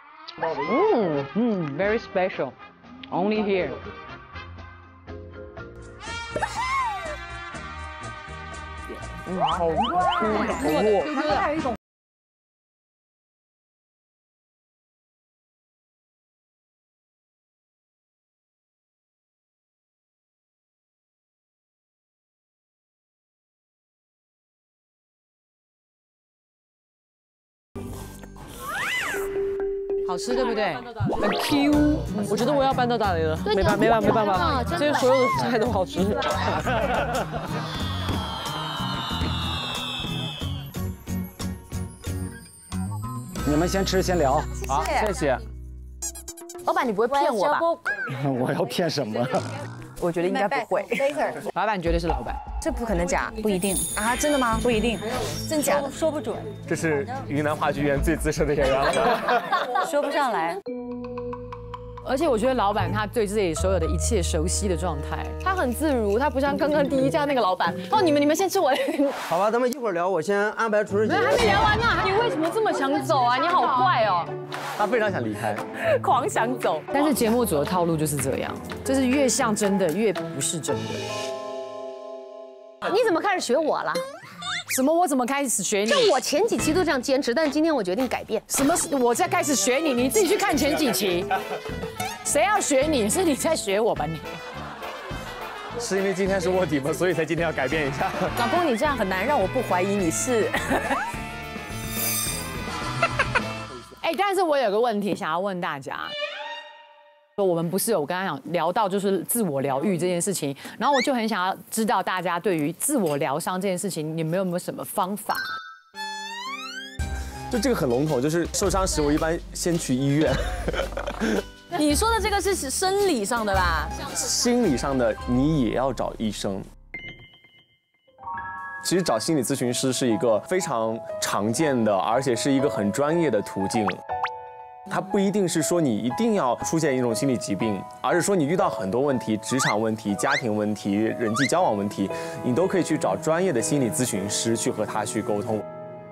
Very special, only here。好热，还有一种。 好吃对不对？很 Q， 我觉得我要搬到大理了，没办法，这些所有的菜都好吃。 你们先吃先聊， 好，谢谢。 老板，你不会骗我吧？ 我要骗什么？ 我觉得应该不会。老板绝对是老板， 这不可能假， 不一定啊，真的吗？ 不一定， 真假的说不准。 这是云南话剧院最资深的演员了， 说不上来。 而且我觉得老板他对自己所有的一切熟悉的状态，他很自如，他不像刚刚第一家那个老板。哦，你们先吃我。 好吧，咱们一会儿聊，我先安排厨师姐。 还没聊完呢，你为什么这么想走啊？你好怪哦。 他非常想离开， 狂想走。但是节目组的套路就是这样，就是越像真的越不是真的。 你怎么开始学我了？ 什么？我怎么开始学你？ 就我前几期都这样坚持，但是今天我决定改变。 什么？我在开始学你？你自己去看前几期。谁要学你？是你在学我吧你？ 是因为今天是卧底吗？所以才今天要改变一下。 老公，你这样很难让我不怀疑你是。 但是我有个问题想要问大家。我们不是有刚刚聊到就是自我疗愈这件事情，然后我就很想要知道大家对于自我疗伤这件事情，你们有没有什么方法？ 就这个很笼统，就是受伤时我一般先去医院。 你说的这个是生理上的吧？ 心理上的你也要找医生。其实找心理咨询师是一个非常常见的，而且是一个很专业的途径。它不一定是说你一定要出现一种心理疾病，而是说你遇到很多问题，职场问题、家庭问题、人际交往问题，你都可以去找专业的心理咨询师去和他去沟通。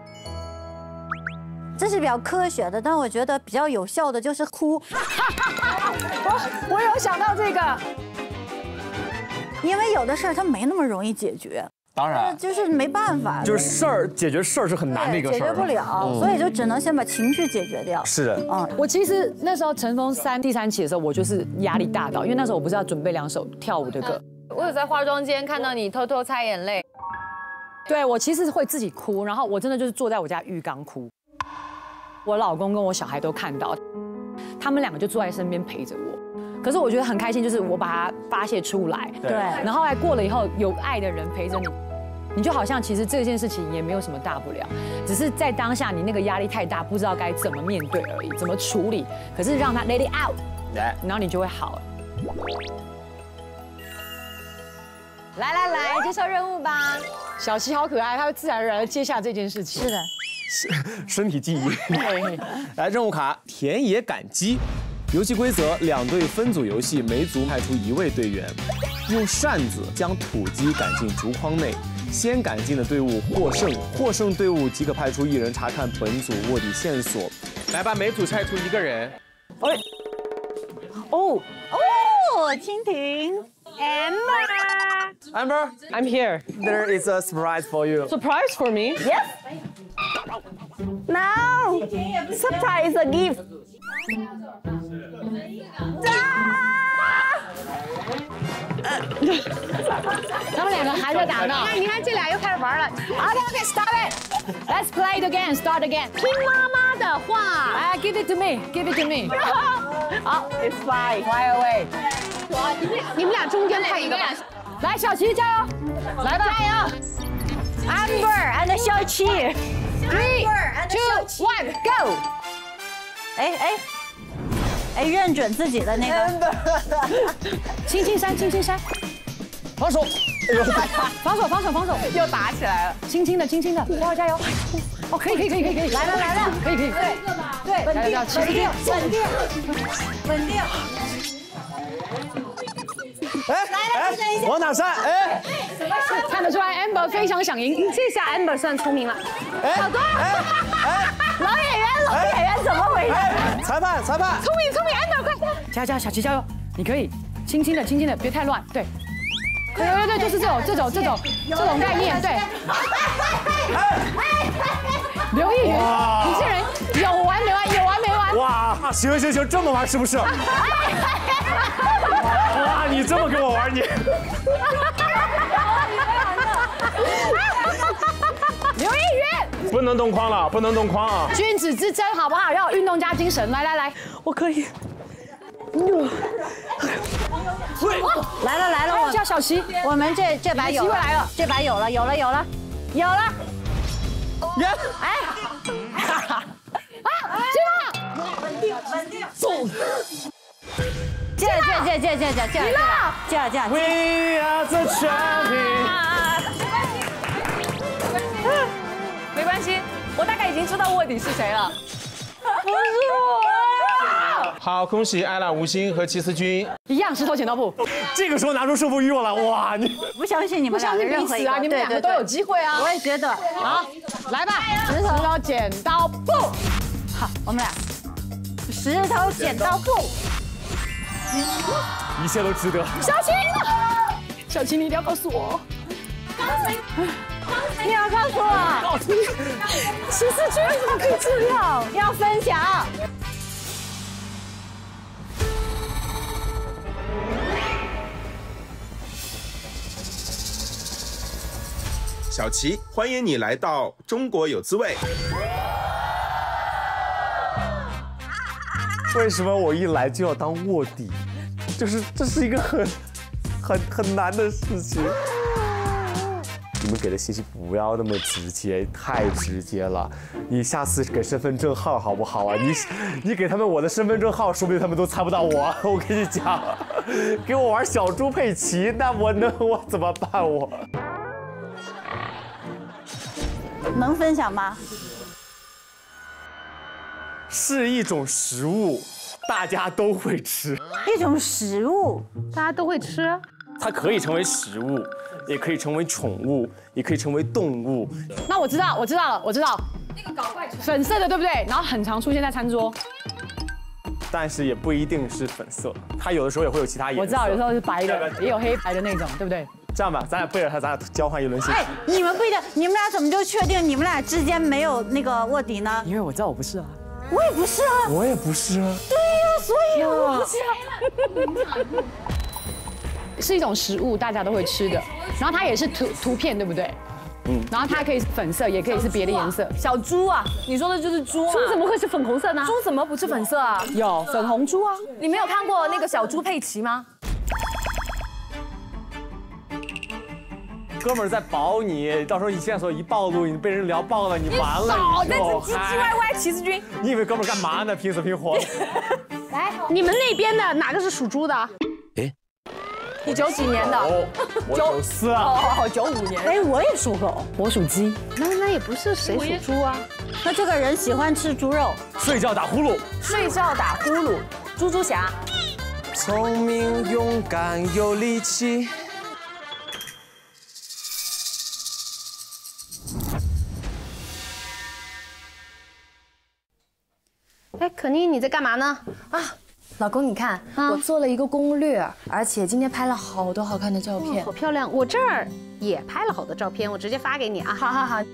这是比较科学的，但我觉得比较有效的就是哭。 我有想到这个， 因为有的事儿它没那么容易解决。 当然， 就是没办法， 就是解决事儿是很难的一个事儿， 解决不了，所以就只能先把情绪解决掉。 是的， 我其实那时候《乘风3》第3期的时候，我就是压力大到，因为那时候我不是要准备2首跳舞的歌，我有在化妆间看到你偷偷擦眼泪， 对我其实会自己哭，然后我真的就是坐在我家浴缸哭。我老公跟我小孩都看到，他们两个就坐在身边陪着我。可是我觉得很开心，就是我把它发泄出来。 对。 然后还过了以后，有爱的人陪着你，你就好像其实这件事情也没有什么大不了，只是在当下你那个压力太大，不知道该怎么面对而已，怎么处理。可是让他 let it out， 然后你就会好了。 来，接受任务吧。 小琪好可爱，他会自然而然地接下这件事情。 是的。 身体记忆。来，任务卡田野赶鸡。游戏规则：2队分组游戏，每组派出1位队员，用扇子将土鸡赶进竹筐内，先赶进的队伍获胜，获胜队伍即可派出1人查看本组卧底线索。来吧，每组派出1个人。 哦，蜻蜓 Amber, I'm here. There is a surprise for you. Surprise for me? Yes. No. Surprise a gift. 他们2个还在打呢。 你看这俩又开始玩了。 Okay, stop it. Let's play it again. Start again. 听妈妈的话。 Give it to me. Give it to me. 好 ，It's fly away. 你们俩中间派一个吧。 来，小琪加油！来吧，加油 ！Amber and 小琪 ，3, 2, 1, go！ 哎，认准自己的那个。 轻轻扇， 防守！哎呦， 防守！ 又打起来了。 轻轻的，加油！哦，可以！来了！可以！ 对，稳定。 哎，往哪扇？哎， 看得出来 Amber 非常想赢， 这下 Amber 算聪明了。 好多！老演员怎么回事？ 裁判， 聪明 Amber 快！ 加，小琪加油！你可以，轻轻的，别太乱，对，就是这种概念，对。刘逸云，你这人有完没完？ 哇，行，这么玩是不是？哇，你这么跟我玩你。 刘逸云， 不能动框啊！ 君子之争好不好？要有运动加精神，来， 我可以。 来了， 叫小琪， 我们这把有机会来了， 这把有了。 哎，进了， 稳定，接了。 We are the champions。 没关系，我大概已经知道卧底是谁了。 不是我。 好，恭喜艾拉、吴昕和齐思均一样，石头剪刀布。 这个时候拿出胜负欲了，哇！你不相信你们两个任何一个， 你们2个都有机会啊！ 我也觉得。 好，来吧，石头剪刀布。 好，我们俩石头剪刀布。 一切都值得。 小琪，你一定要告诉我。 你要告诉我，齐思均为什么可以这样？要分享。 小琪，欢迎你来到中国有滋味。 为什么我一来就要当卧底？这是一个很难的事情。你们给的信息不要那么直接，太直接了。你下次给身份证号好不好啊？你给他们我的身份证号，说不定他们都猜不到我。我跟你讲，给我玩小猪佩奇，那我怎么办我？ 能分享吗？ 是一种食物，大家都会吃。 一种食物， 大家都会吃。 它可以成为食物，也可以成为宠物，也可以成为动物。 那我知道了。那个搞怪粉色的，对不对？然后很常出现在餐桌。 但是也不一定是粉色，它有的时候也会有其他颜色。 我知道，有时候是白的，也有黑白的那种，对不对？ 这样吧，咱俩背着它，咱俩交换一轮信息。 哎，你们不一定，你们俩怎么就确定你们俩之间没有那个卧底呢？ 因为我知道我不是啊。 我也不是啊。 我也不是啊。 对呀，所以我不是啊。 是一种食物，大家都会吃的，然后它也是图片，对不对？ 然后它可以是粉色，也可以是别的颜色。 小猪啊，你说的就是猪嘛？ 猪怎么会是粉红色呢？ 猪怎么不是粉色啊？ 有粉红猪啊， 你没有看过那个小猪佩奇吗？ 哥们儿在保你，到时候你线索一暴露，你被人聊爆了，你完了。 少在这唧唧歪歪，骑士军。 你以为哥们儿干嘛呢？拼死拼活的。 来，你们那边的哪个是属猪的？ 你90几年的？ 我94啊。 哦，95年。 哎，我也属狗， 我属鸡。 那也不是谁属猪啊？ 那这个人喜欢吃猪肉。 睡觉打呼噜。 睡觉打呼噜。猪猪侠。 聪明、勇敢、有力气。 哎，可妮，你在干嘛呢？ 啊，老公，你看，我做了一个攻略，而且今天拍了好多好看的照片， 好漂亮！我这儿也拍了好多照片，我直接发给你啊。 好好好。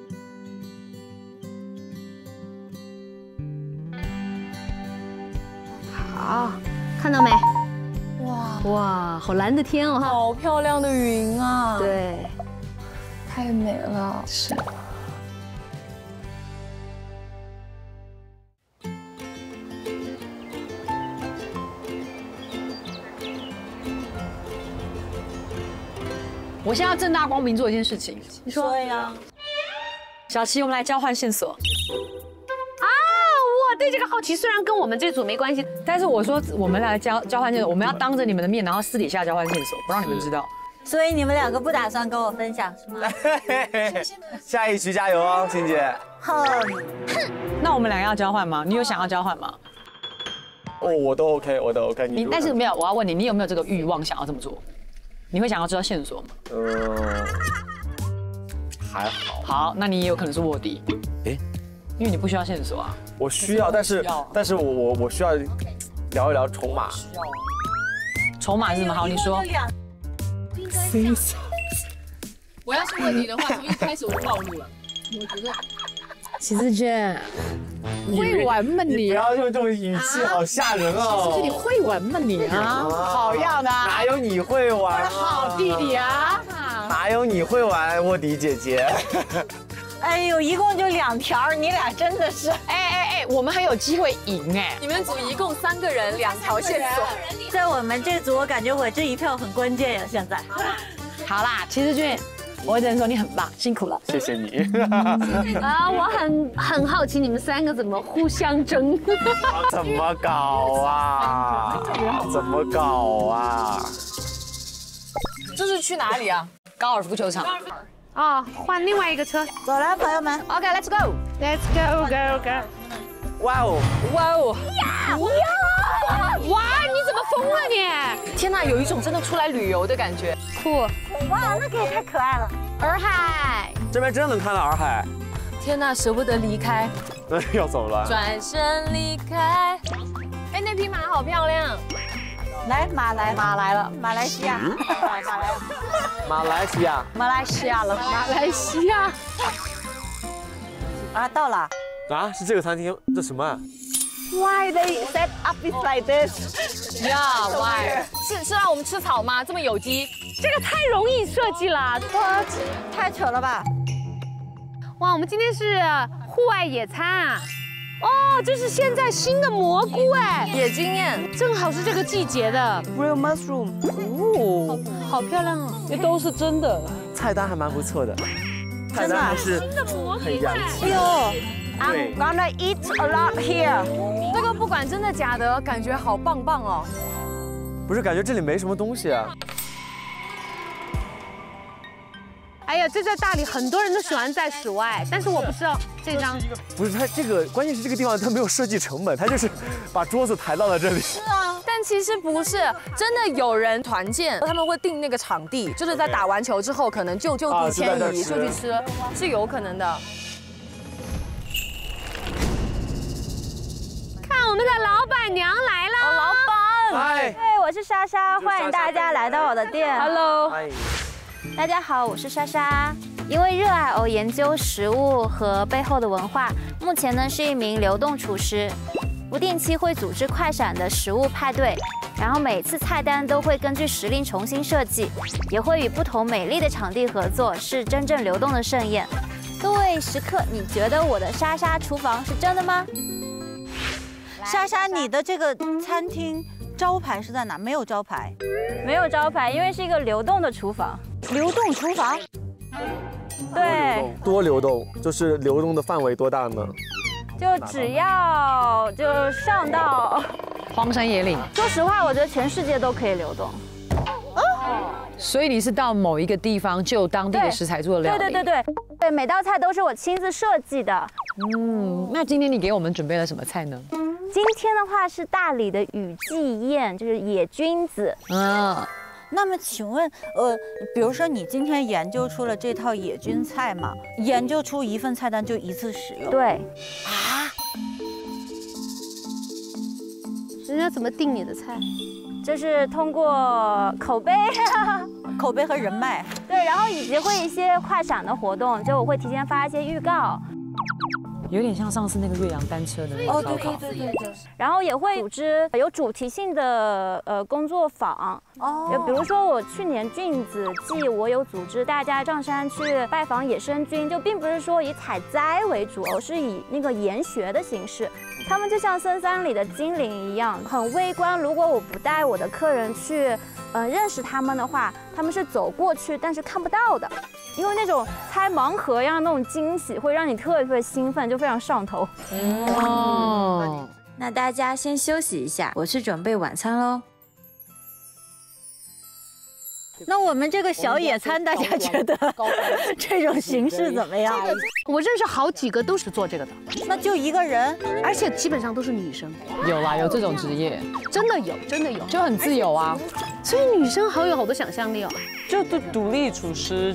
好，看到没？哇，好蓝的天哦， 好漂亮的云啊！ 对， 太美了。 是。 我现在要正大光明做一件事情。 你说呀。 小琪，我们来交换线索。 啊，我对这个好奇，虽然跟我们这组没关系， 但是我说我们来交换线索，我们要当着你们的面，然后私底下交换线索，不让你们知道。 所以你们2个不打算跟我分享是吗？ 下一局加油哦，欣姐。 哼。 那我们2个要交换吗？你有想要交换吗？ 哦，我都 OK， 我都 OK。 你但是没有，我要问你，你有没有这个欲望想要这么做？你会想要知道线索吗？ 还好。 好，那你也有可能是卧底。因为你不需要线索啊。 我需要，但是我需要聊一聊筹码。 筹码是什么？好，你说。 我要是问你的话，从一开始我就暴露了。我觉得。 齐志娟，会玩吗你？ 不要用这种语气，好吓人哦！ 齐志娟，你会玩吗你啊？好样的！ 哪有你会玩？ 好弟弟啊！ 哪有你会玩，卧底姐姐？ 哎呦，一共就2条，你俩真的是…… 哎，我们还有机会赢哎！ 你们组一共3个人，2条线索。 在我们这组，我感觉我这一票很关键呀！现在。 好啦，齐志俊。我只能说你很棒，辛苦了， 谢谢你。 啊，我很好奇你们3个怎么互相争， 怎么搞啊？怎么搞啊？ 这是去哪里啊？ 高尔夫球场。 哦，换另外一个车， 走了，朋友们。 OK，Let's go，Let's go。 哇哦！ 哇哦！ 呀！哇，你怎么疯了你？ 天哪，有一种真的出来旅游的感觉。 酷！ 哇，那个也太可爱了。 洱海， 这边真能看到洱海。 天哪，舍不得离开。 要走了。 转身离开。哎，那匹马好漂亮。 来，马来了，马来西亚。 马来西亚。 马来西亚了， 马来西亚。 啊，到了。 啊，是这个餐厅？这什么 ？Why they set up it like this? Yeah, why? 是让我们吃草吗？这么有机？ 这个太容易设计了， 哇，太扯了吧！ 哇，我们今天是户外野餐啊！哦，这是现在新的蘑菇哎， 野经验， 正好是这个季节的 real mushroom。 哦，好漂亮哦！ 这都是真的， 菜单还蛮不错的， 菜单还是很洋气。 哎呦，I'm gonna eat a lot here。 这个不管真的假的，感觉好棒棒哦。 不是，感觉这里没什么东西啊。 哎呀，这在大理很多人都喜欢在室外，但是我不知道这张不是它这个，关键是这个地方它没有设计成本，它就是把桌子抬到了这里。 是啊，但其实不是，真的有人团建，他们会定那个场地，就是在打完球之后，可能就地迁移，就去吃，是有可能的。 看我们的老板娘来了， 老板， 嗨，对，我是莎莎，欢迎大家来到我的店。 Hello。 大家好，我是莎莎。因为热爱而研究食物和背后的文化，目前呢是一名流动厨师，不定期会组织快闪的食物派对， 然后每次菜单都会根据时令重新设计，也会与不同美丽的场地合作，是真正流动的盛宴。各位食客，你觉得我的莎莎厨房是真的吗？ 莎莎，你的这个餐厅招牌是在哪？没有招牌， 没有招牌，因为是一个流动的厨房。 流动厨房？ 对。 多流动，就是流动的范围多大呢？ 就只要就上到荒山野岭。 说实话，我觉得全世界都可以流动。 所以你是到某一个地方就当地的食材做的料理？ 对，每道菜都是我亲自设计的。 那今天你给我们准备了什么菜呢？ 今天的话是大理的雨季宴，就是野菌子。 那么请问，比如说你今天研究出了这套野菌菜嘛，研究出一份菜单就一次使用？ 对。 啊？ 人家怎么定你的菜？ 就是通过口碑、 口碑和人脉。 对，然后以及会一些快闪的活动，就我会提前发一些预告。 有点像上次那个岳阳单车的那个烧烤。 对。然后也会组织有主题性的工作坊。就比如说我去年菌子季，我有组织大家上山去拜访野生菌，就并不是说以采摘为主，而是以那个研学的形式。他们就像深山里的精灵一样，很微观。如果我不带我的客人去，认识他们的话，他们是走过去，但是看不到的。因为那种猜盲盒一样那种惊喜，会让你特别兴奋，就非常上头。 那大家先休息一下，我去准备晚餐喽。 那我们这个小野餐，大家觉得这种形式怎么样？ 我认识好几个都是做这个的， 那就一个人， 而且基本上都是女生。 有啦，有这种职业， 真的有， 就很自由啊。 所以女生好有好多想象力哦， 就独立厨师。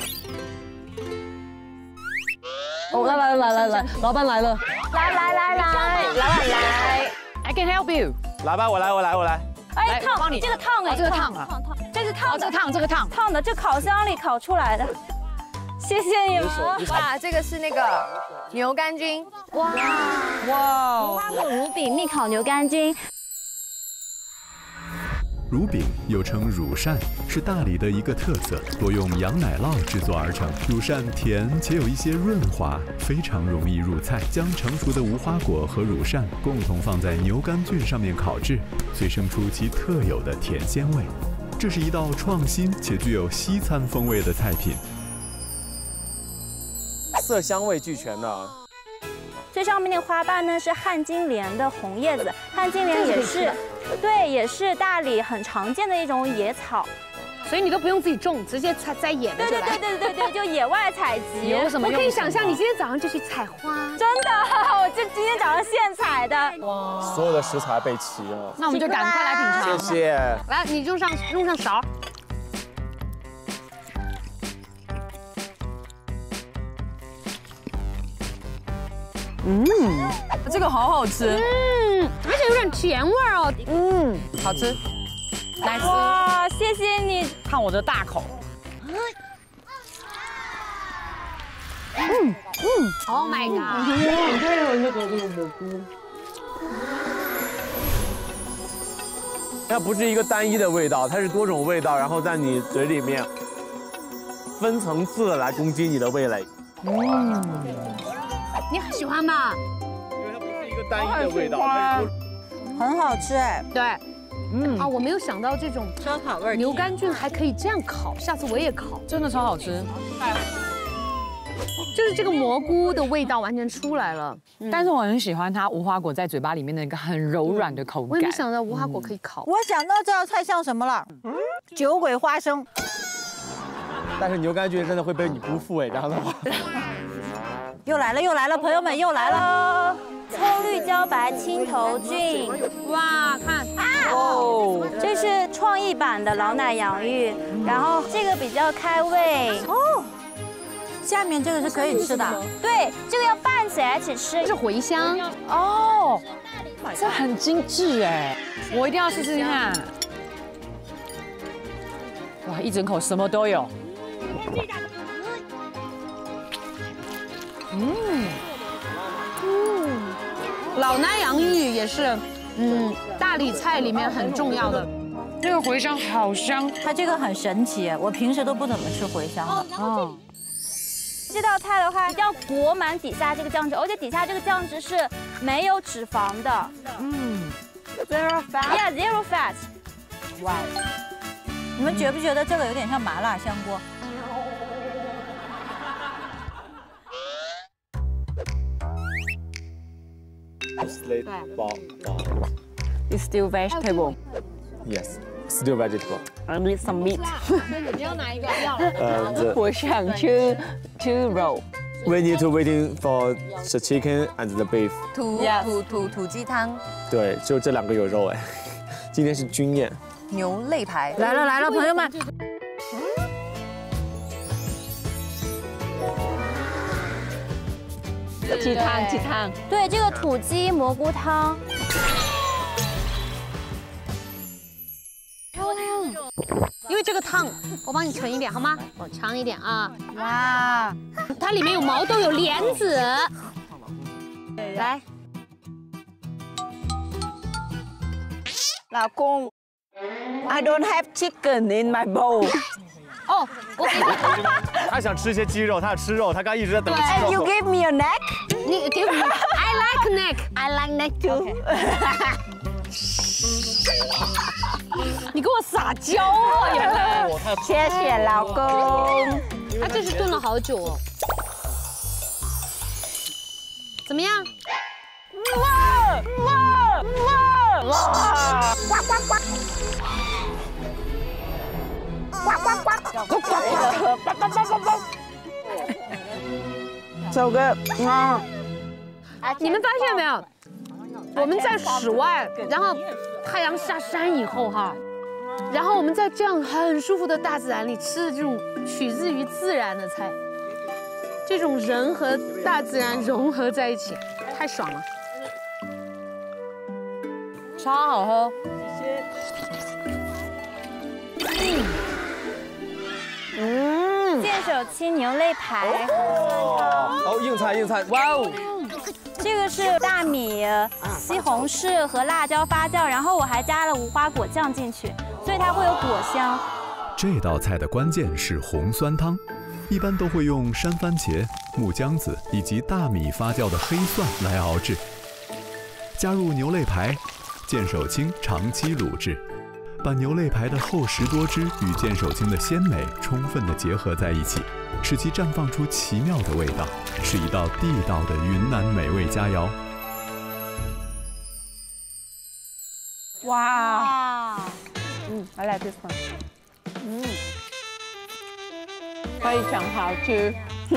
来，老板来了。 来，老板来 ，I can help you。 来吧，我来。 哎，烫，这个烫哎， 这个烫啊， 这是烫的， 这个烫的，这烤箱里烤出来的。谢谢你们。 哇，这个是那个牛肝菌。 哇，无花果乳饼蜜烤牛肝菌。 乳饼又称乳扇，是大理的一个特色，多用羊奶酪制作而成。乳扇甜且有一些润滑，非常容易入菜。将成熟的无花果和乳扇共同放在牛肝菌上面烤制，催生出其特有的甜鲜味。这是一道创新且具有西餐风味的菜品， 色香味俱全的。 最上面那个花瓣呢是旱金莲的红叶子，旱金莲也是，对，也是大理很常见的一种野草， 所以你都不用自己种，直接摘野的就来。 对，就野外采集。 有什么？ 我可以想象你今天早上就去采花， 真的，我就今天早上现采的。 哇，所有的食材备齐了。 那我们就赶快来品尝。 谢谢。 来，你用上勺。 这个好好吃， 而且有点甜味哦， 好吃，来吃。 哇，谢谢你， 看我的大口。 Oh my god！ 你看有那个蘑菇， 它不是一个单一的味道，它是多种味道，然后在你嘴里面分层次的来攻击你的味蕾。 你很喜欢吧？ 因为它不是一个单一的味道， 很好吃哎。 对，我没有想到这种烧烤味牛肝菌还可以这样烤，下次我也烤， 真的超好吃。 就是这个蘑菇的味道完全出来了， 但是我很喜欢它无花果在嘴巴里面的一个很柔软的口感。 我也没想到无花果可以烤。 我想到这道菜像什么了？酒鬼花生。 但是牛肝菌真的会被你辜负哎，这样的话。 又来了，朋友们又来了！ 葱绿茭白青头菌， 哇，看这是创意版的老奶洋芋，然后这个比较开胃哦。 下面这个是可以吃的， 对，这个要拌起来一起吃， 是茴香哦，这很精致哎，我一定要试试看。哇，一整口什么都有。 老南洋芋也是大理菜里面很重要的。 这个茴香好香， 它这个很神奇，我平时都不怎么吃茴香的。 哦。这道菜的话，一定要裹满底下这个酱汁，而且底下这个酱汁是没有脂肪的。Zero fat。Yeah, zero fat。 哇，你们觉不觉得这个有点像麻辣香锅？ It's still vegetable. Yes, still vegetable. I need some meat. 你要哪一个？要。 我想吃肉。 We need to waiting for the chicken and the beef. 土鸡汤。 对，就这2个有肉哎。今天是军宴。 牛肋排。 来了，朋友们。 鸡汤， 对，这个土鸡蘑菇汤。 因为这个汤，我帮你盛一点好吗？我尝一点啊。哇，它里面有毛豆，有莲子。来， 老公 ，I don't have chicken in my bowl。 哦，我他想吃一些鸡肉，他要吃肉，他刚一直在等鸡肉。 You give me a neck？ 你 give me， I like neck， I like neck too。你给我撒娇啊！原来， 谢谢老公。 他这是炖了好久哦。怎么样？ 走个你们发现没有？我们在室外，然后太阳下山以后哈，然后我们在这样很舒服的大自然里吃的这种取自于自然的菜，这种人和大自然融合在一起，太爽了， 超好喝。 剑手青牛肋排。 哦，硬菜，哇哦！ 这个是大米、西红柿和辣椒发酵，然后我还加了无花果酱进去，所以它会有果香。 这道菜的关键是红酸汤，一般都会用山番茄、木姜子以及大米发酵的黑蒜来熬制，加入牛肋排、剑手青长期卤制。 把牛肋排的厚实多汁与剑手青的鲜美充分地结合在一起，使其绽放出奇妙的味道，是一道地道的云南美味佳肴。 哇，I like this one。非常好吃。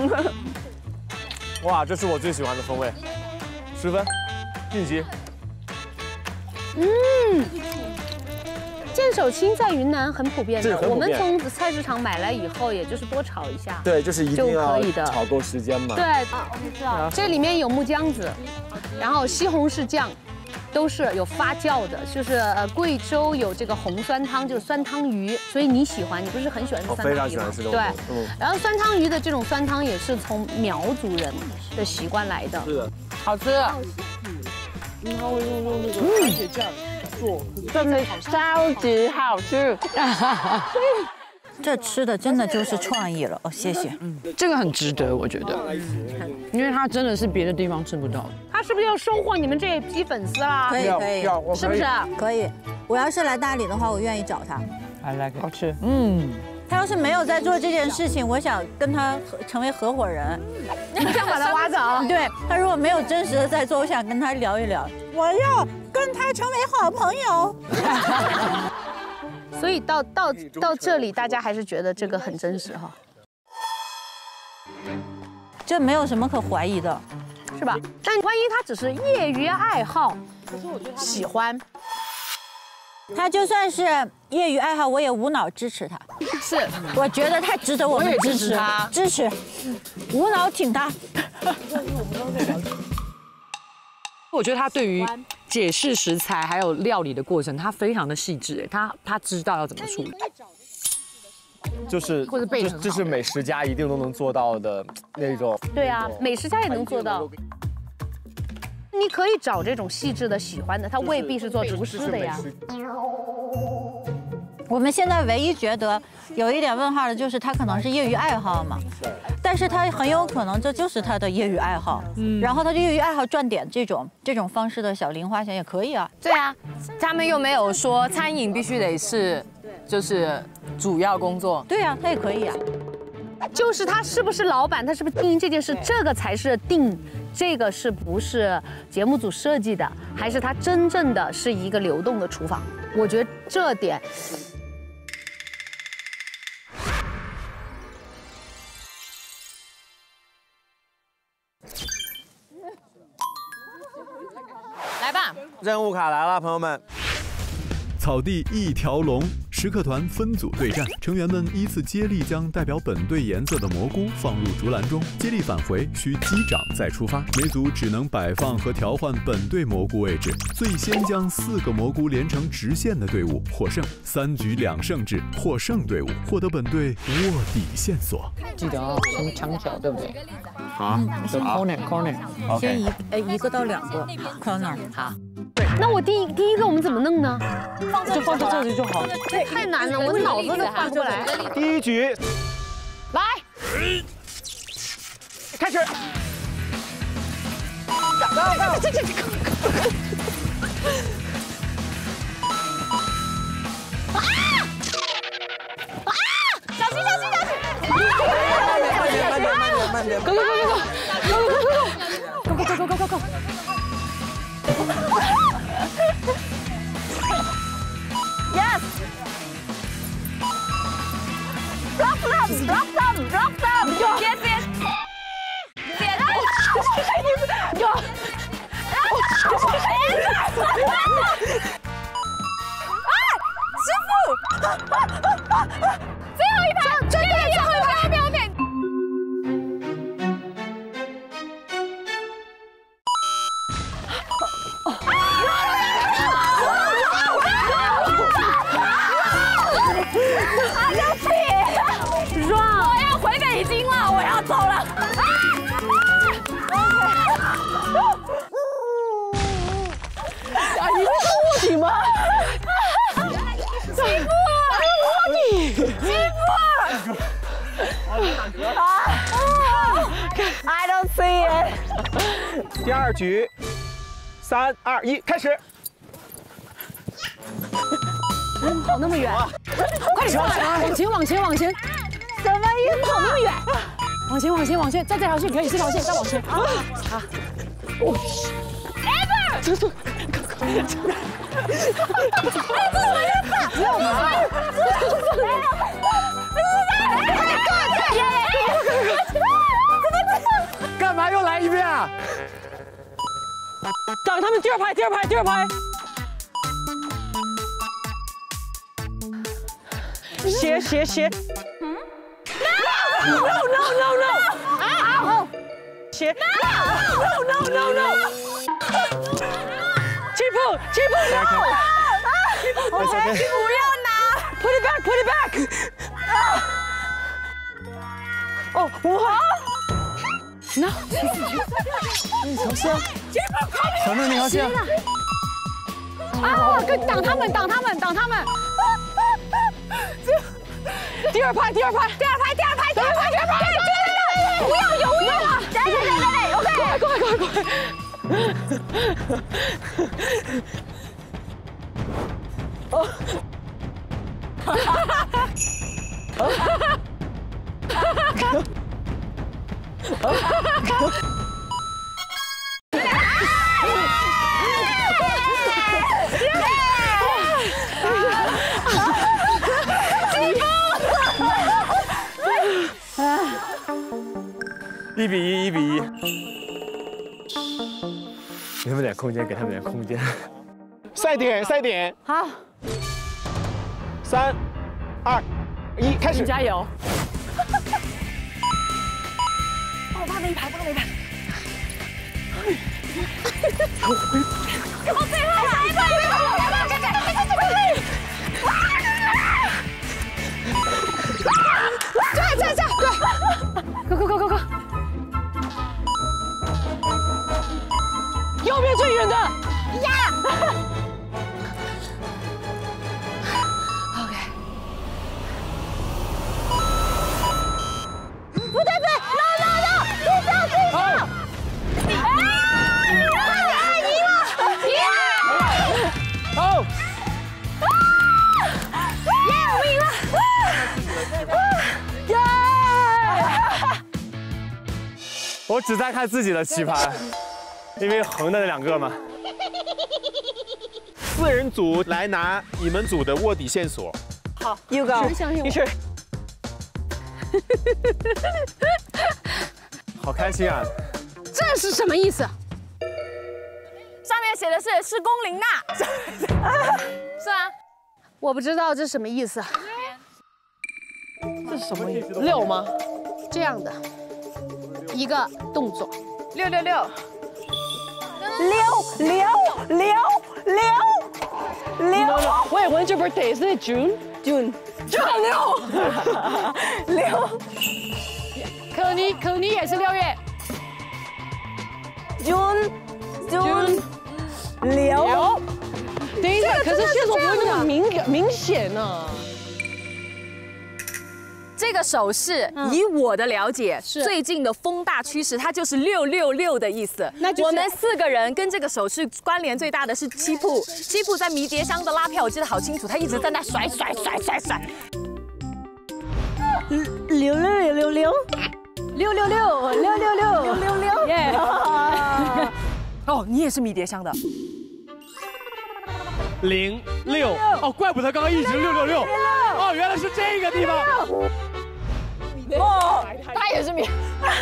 哇，这是我最喜欢的风味，10分，晋级。 剑手青在云南很普遍的， 我们从菜市场买来以后，也就是多炒一下， 对，就是一定要可以的， 炒够时间嘛。 对，我知道，这里面有木姜子，然后西红柿酱，都是有发酵的，就是贵州有这个红酸汤，就是酸汤鱼，所以你喜欢，你不是很喜欢吃酸汤鱼吗？ 非常喜欢吃这种。 对，然后酸汤鱼的这种酸汤也是从苗族人的习惯来的， 是的， 好吃。 然后会用那个番茄酱。 真的超级好吃， 这吃的真的就是创意了哦，谢谢。 这个很值得，我觉得，因为它真的是别的地方吃不到的。 他是不是要收获你们这一批粉丝啦？ 可以， 是不是？ 可以。我要是来大理的话，我愿意找他。 I like it， 好吃。 他要是没有在做这件事情，我想跟他成为合伙人。 你想把他挖走？ 对，他如果没有真实的在做，我想跟他聊一聊。我要跟他成为好朋友。 所以到这里，大家还是觉得这个很真实哈。 这没有什么可怀疑的， 是吧？但万一他只是业余爱好，喜欢。 他就算是业余爱好，我也无脑支持他。 是， 我觉得他值得我们支持他， 支持，无脑挺他。 我觉得他对于解释食材还有料理的过程，他非常的细致，他知道要怎么处理。 就是或者背得很好， 这是美食家一定都能做到的那种。 对啊，美食家也能做到。 你可以找这种细致的、喜欢的，他未必是做厨师的呀。 我们现在唯一觉得有一点问号的就是他可能是业余爱好嘛，但是他很有可能这就是他的业余爱好，然后他的业余爱好赚点这种方式的小零花钱也可以啊。 对啊，他们又没有说餐饮必须得是就是主要工作。 对啊，他也可以啊。 就是他是不是老板，他是不是经营这件事，这个才是定这个是不是节目组设计的，还是他真正的是一个流动的厨房？我觉得这点。 来吧， 任务卡来了，朋友们。 草地一条龙，食客团分组对战，成员们依次接力将代表本队颜色的蘑菇放入竹篮中，接力返回需击掌再出发。每组只能摆放和调换本队蘑菇位置，最先将4个蘑菇连成直线的队伍获胜。3局2胜制，获胜队伍获得本队卧底线索。 记得啊，从长条对不对？ 好， 是 corner。 先一个到2个 corner。 好。 那我第一个我们怎么弄呢？ 就放在这里就好。 太难了，我脑子都翻不过来。 第一局， 来， 开始。 小心！ 慢点！ go！ Yes. Drop them. Get it.师傅，最后一排，真的最后一排，标点。我要回北京了，我要走了。 你是卧底吗？ 欺负我！欺负！I don't see it。 第2局，3、2、1，开始。 跑那么远， 快点上来！往前！ 什么意思？ 跑那么远？往前，在这条线可以，这条线再往前。好。 Ever。这是什么意思？没有吗？ 干嘛又来一遍啊？ 挡他们第二排。斜。No！ 啊！ 斜。No！ 气泡 no！ OK， 不要拿。 Put it back。哦，我好。 No。 你尝试啊。小妹，你尝试啊。 啊！挡他们。 第二排，不要犹豫了，对 ，OK， 快！ 1比1。给他们点空间。 赛点。 好。 3、2、1，开始！ 加油！ 我怕没排。我最后来一快！右边！ 好， 耶，我赢了！耶！ 我只在看自己的棋盘，因为横的那2个嘛。 4人组来拿你们组的卧底线索。 好 ，You go， 你去。 好开心啊！ 这是什么意思？ 上面写的是龚琳娜。是啊， 我不知道这什么意思。 这是什么意思？6吗？ 这样的一个动作。 666。 6。Wait, when's your birthday? Isn't it June? June 6。 可妮也是6月。 June 6。等一下，可是线索不会那么明显呢。 这个手势，以我的了解，最近的风大趋势，它就是666的意思。那我们4个人跟这个手势关联最大的是七铺，七铺在迷迭香的拉票，我记得好清楚，他一直在那甩。 666， 耶！哦，你也是迷迭香的。 06哦，怪不得刚刚一直666哦，原来是这个地方。 哦，他也是迷。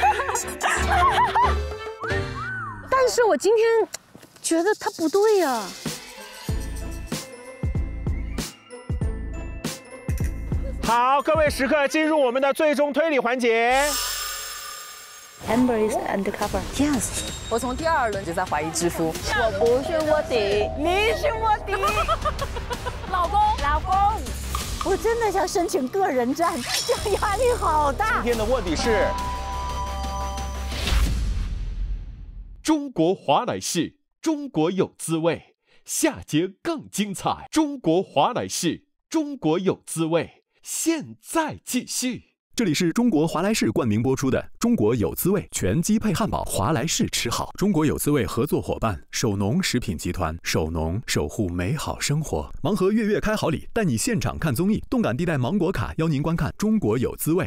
但是我今天觉得他不对呀。 好，各位食客进入我们的最终推理环节。 Amber is undercover. Yes. 我从第2轮就在怀疑知夫。 我不是卧底，你是卧底。 老公， 我真的想申请个人战，这样压力好大。 今天的卧底是中国华莱士，中国有滋味，下节更精彩。中国华莱士，中国有滋味，现在继续。这里是中国华莱士冠名播出的《中国有滋味》全鸡配汉堡，华莱士吃好。中国有滋味合作伙伴首农食品集团，首农守护美好生活。盲盒月月开好礼，带你现场看综艺，动感地带芒果卡邀您观看《中国有滋味》。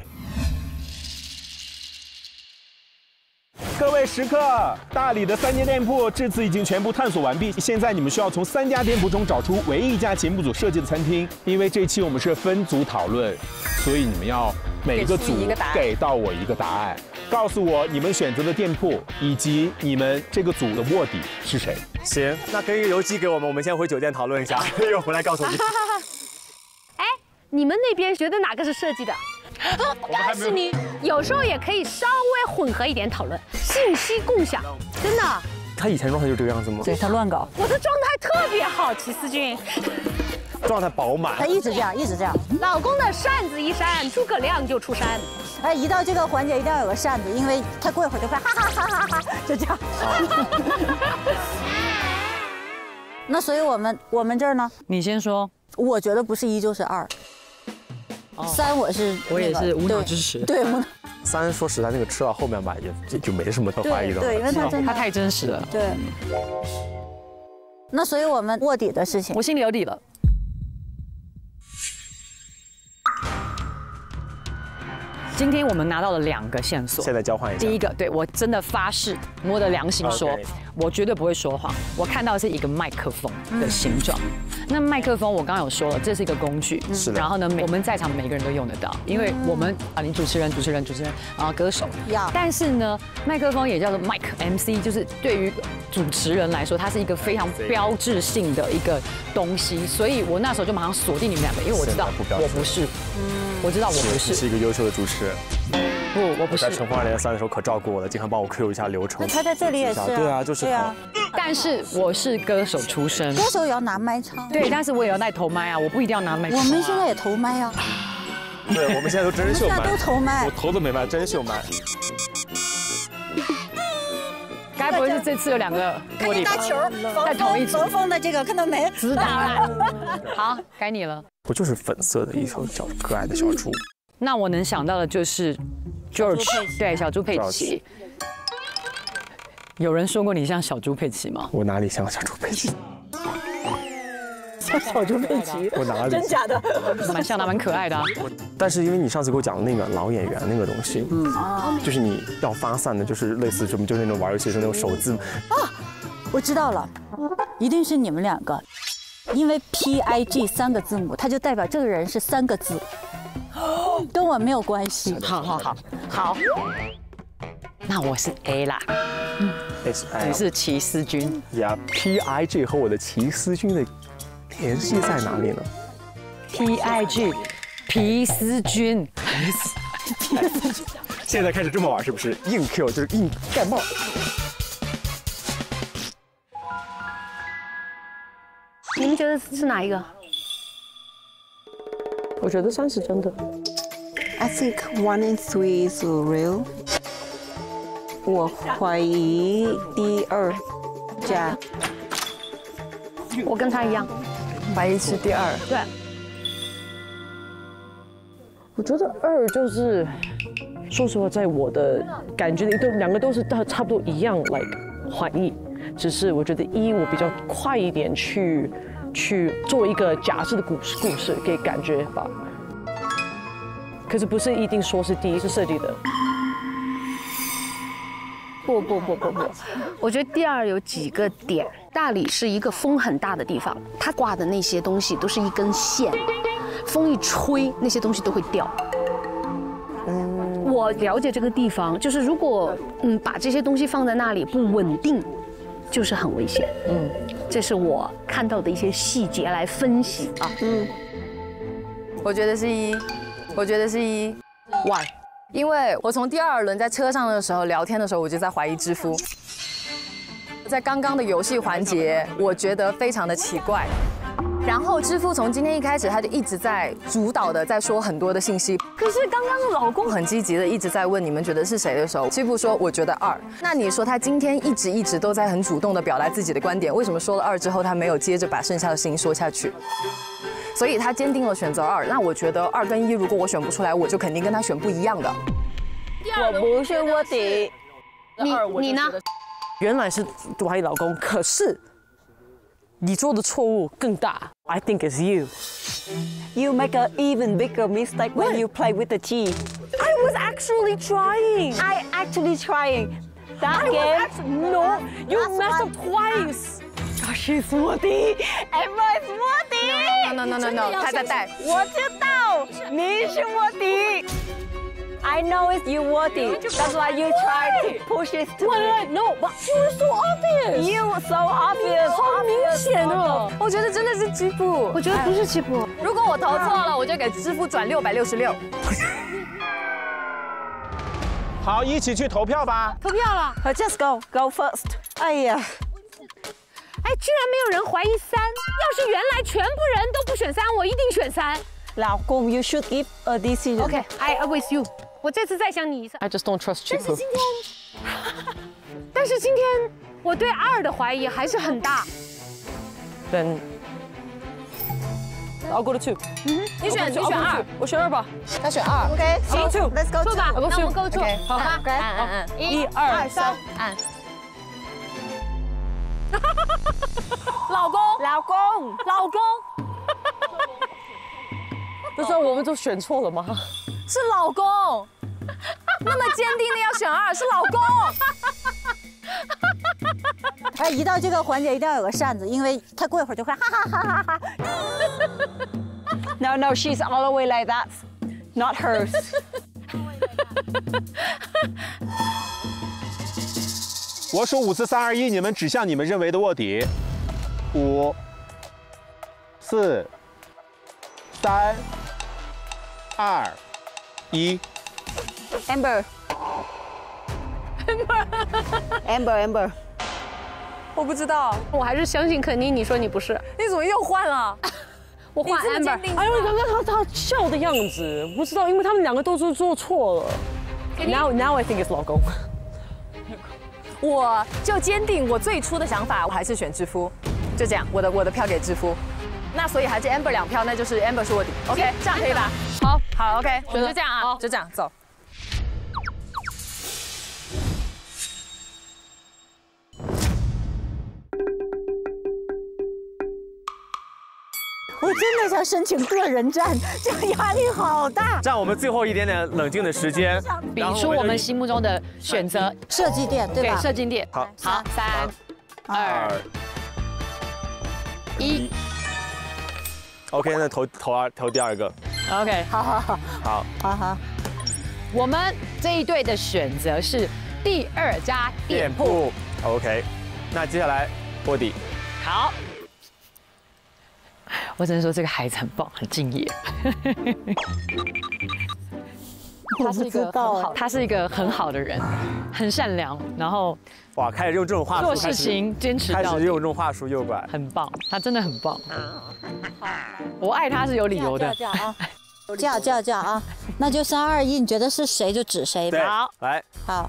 各位食客，大理的3间店铺这次已经全部探索完毕。现在你们需要从3家店铺中找出唯一一家节目组设计的餐厅。因为这期我们是分组讨论，所以你们要每个组给到我一个答案，告诉我你们选择的店铺以及你们这个组的卧底是谁。 行，那可以邮寄给我们，我们先回酒店讨论一下，一会儿回来告诉你。 哎，你们那边觉得哪个是设计的？不告诉你，有时候也可以稍微混合一点讨论，信息共享，真的。 他以前状态就这个样子吗？ 对他乱搞。 我的状态特别好，齐思俊。 状态饱满。 他一直这样，一直这样。 老公的扇子一扇，诸葛亮就出山。 哎，一到这个环节一定要有个扇子，因为他过一会儿就会哈哈哈哈哈，就这样。那所以我们这儿呢？ 你先说。 我觉得不是1就是2。3我也是无脑支持。 对 ，3说实在，那个吃到后面吧，也就没什么可怀疑的了。 对，因为他太真实了。 对。那所以我们卧底的事情， 我心里有底了。今天我们拿到了2个线索， 现在交换一下。 第一个，对我真的发誓，摸着良心说，我绝对不会说谎。我看到的是一个麦克风的形状。那麦克风我刚刚有说了，这是一个工具， 是的。 然后呢，我们在场每个人都用得到，因为我们你主持人，然后歌手。但是呢，麦克风也叫做 mic MC， 就是对于主持人来说，它是一个非常标志性的一个东西，所以我那时候就马上锁定你们2个，因为我知道我不是，我知道我不是。 你是一个优秀的主持人。 不，我不是。 在《乘风2.3》的时候可照顾我了，经常帮我 Q 一下流程。 他在这里也是。 对啊，就是他。 但是我是歌手出身， 歌手也要拿麦唱。 对，但是我也要带头麦啊，我不一定要拿麦。 我们现在也头麦啊。 对，我们现在都真秀麦。 现在都头麦。 我头都没麦，真秀麦。 该不会是这次有2个卧底吧？ 打球， 在同一组。 冯峰的这个看到没？ 知道了。好，该你了。 我就是粉色的一头小可爱的小猪。 那我能想到的就是 George， 对，小猪佩奇。有人说过你像小猪佩奇吗？ 我哪里像小猪佩奇？ 双手就变齐了。 我哪里？ 真假的？ 蛮像的，蛮可爱的。 但是因为你上次给我讲的那个老演员那个东西，就是你要发散的，就是类似什么，就是那种玩游戏的时候那种手字。 我知道了，一定是你们2个，因为 PIG 3个字母，它就代表这个人是3个字，跟我没有关系。 好，那我是 A 啦，你是奇思君。 呀 ，PIG 和我的奇思君的联系在哪里呢 ？PIG， 皮思君。 现在开始这么玩是不是？硬 Q 就是硬盖帽。 你们觉得是哪一个？ 我觉得3是真的。 I think 1 and 3 is real。我怀疑第2加。 我跟他一样， 怀疑是第2。 对。 我觉得2就是，说实话，在我的感觉里2个都是差不多一样 ，like 怀疑，只是我觉得1我比较快一点去做一个假设的故事给感觉吧。可是不是一定说是第1是设计的。 不，我觉得第2有几个点。大理是一个风很大的地方，它挂的那些东西都是一根线，风一吹，那些东西都会掉。我了解这个地方，就是如果把这些东西放在那里不稳定，就是很危险。这是我看到的一些细节来分析啊。 我觉得是1，我觉得是1。 Why？ 因为我从第2轮在车上的时候聊天的时候，我就在怀疑知夫。在刚刚的游戏环节，我觉得非常的奇怪。然后知夫从今天一开始，他就一直在主导的在说很多的信息。可是刚刚的老公很积极的一直在问你们觉得是谁的时候，知夫说我觉得2。那你说他今天一直都在很主动的表达自己的观点，为什么说了2之后，他没有接着把剩下的事情说下去？所以他坚定了选择2。那我觉得2跟1，如果我选不出来，我就肯定跟他选不一样的。 我不是卧底。 你呢？ 原来是怀疑老公，可是你做的错误更大。I think it's you. You make an even bigger mistake when you play with the tea. I was actually trying. I actually trying. That game. No, you messed up twice. She's 卧底 Emma is 卧底。 No， 他在带。 我知道你是卧底。I know it's you 卧底。That's why you try to push it to me. No, but you were so obvious. You were so obvious. 好明显哦。 我觉得真的是知夫。 我觉得不是知夫。 如果我投错了，我就给知夫转666。 好，一起去投票吧。 投票了。 Just go first. 哎呀。 居然没有人怀疑3。要是原来全部人都不选3，我一定选3。 老公 ，you should give a decision. Okay, I with you. 我这次再想你一次。 I just don't trust you. 但是今天我对2的怀疑还是很大。 Then I'll go to 2。 你选2， 我选2吧。 他选2。 OK, go to. Let's go to. 吧，那我们 go to。 好吧。 按 1、2、3， 按。 老公。 不是我们都选错了吗？ 是老公，那么坚定的要选2，是老公。 一到这个环节一定要有个扇子，因为他过一会儿就会哈哈哈哈哈。 No, she's all the way like that, not hers. 我数5、4、3、2、1，你们指向你们认为的卧底。5、4、3、2、1。 Amber。 我不知道， 我还是相信肯尼。你说你不是， 你怎么又换了？ 我换 Amber。 哎呦，刚刚他笑的样子，不知道，因为他们2个都是做错了。Now I think it's 老公。 我就坚定我最初的想法，我还是选知夫，就这样，我的票给知夫。那所以还是 Amber 2票，那就是 Amber 是卧底。OK， 这样可以吧？好 ，OK， 我们就这样啊，就这样走。 我真的想申请个人战，这个压力好大。 占我们最后一点点冷静的时间， 比出我们心目中的选择设计店，对吧？ 对，设计店。 好 ，3、2、1。 OK， 那投第二个。 OK， 好。 我们这一队的选择是第2家店铺。 OK， 那接下来波迪。 好。我只能说这个孩子很棒，很敬业。他是一个很好的人，很善良，然后哇，开始用这种话术做事情坚持到底， 开始用这种话术诱拐， 很棒，他真的很棒。我爱他是有理由的。 叫啊！那就3、2、1，你觉得是谁就指谁。 好， 来， 好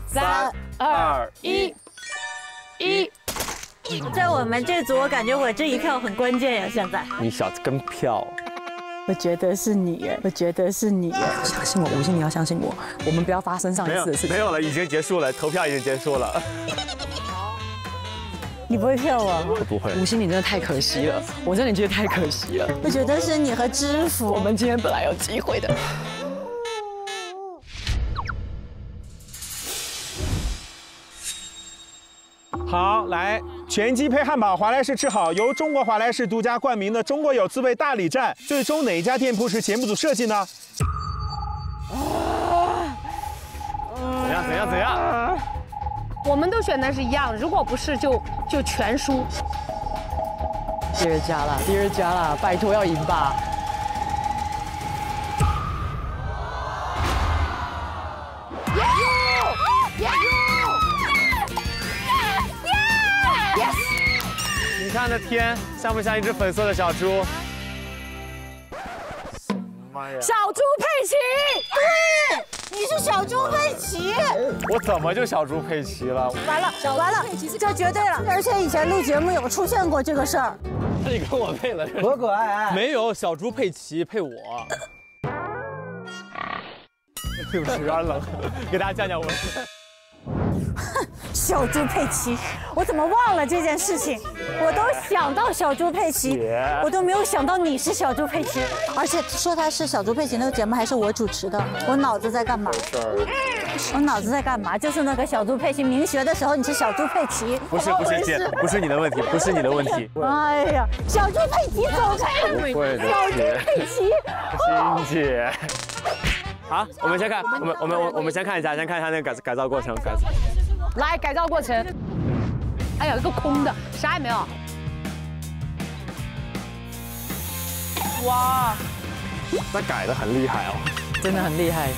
，3、2、1。 在我们这组，我感觉我这一票很关键呀！现在你小子跟票， 我觉得是你， 相信我，吴昕，你要相信我，我们不要发生上一次的事情。 没有了，已经结束了，投票已经结束了。 你不会骗我？ 不会。 吴昕，你真的太可惜了，我真的觉得太可惜了。 我觉得是你和知府， 我们今天本来有机会的。 好，来，全鸡配汉堡，华莱士吃好，由中国华莱士独家冠名的中国有滋味大礼战，最终哪一家店铺是节目组设计呢？ 怎样？ 我们都选的是一样，如果不是就全输。 第二家啦，拜托要赢吧。 你看那天像不像一只粉色的小猪？ 小猪佩奇，对，你是小猪佩奇。 我怎么就小猪佩奇了？ 完了，这绝对了！而且以前录节目有出现过这个事儿。 你跟我配了， 可可爱爱。 没有小猪佩奇配我。对不起，有点冷，给大家讲讲我。 小猪佩奇，我怎么忘了这件事情？我都想到小猪佩奇，我都没有想到你是小猪佩奇。而且说他是小猪佩奇那个节目还是我主持的，我脑子在干嘛？就是那个小猪佩奇明学的时候，你是小猪佩奇。 不是姐，不是你的问题，不是你的问题。 哎呀，小猪佩奇走开！小猪佩奇， 欣姐。好，我们先看，我们先看一下那个改造过程。 来，改造过程。 哎呀，一个空的，啥也没有。 哇，那改得很厉害哦， 真的很厉害。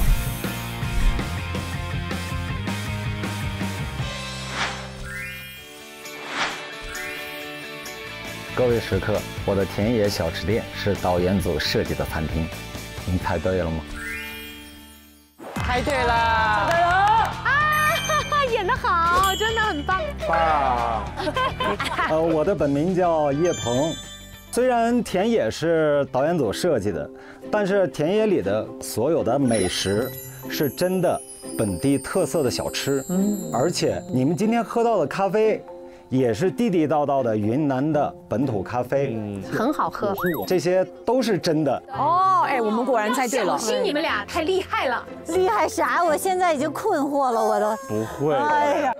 各位食客，我的田野小吃店是导演组设计的餐厅，您猜对了吗？ 猜对了。 演得好，真的很棒。 我的本名叫叶鹏，虽然田野是导演组设计的，但是田野里的所有的美食是真的本地特色的小吃，而且你们今天喝到的咖啡也是地地道道的云南的本土咖啡， 很好喝， 这些都是真的。 哦，哎，我们果然猜对了。 小心你们俩太厉害了。 厉害啥？我现在已经困惑了，我都。 不会。 哎呀。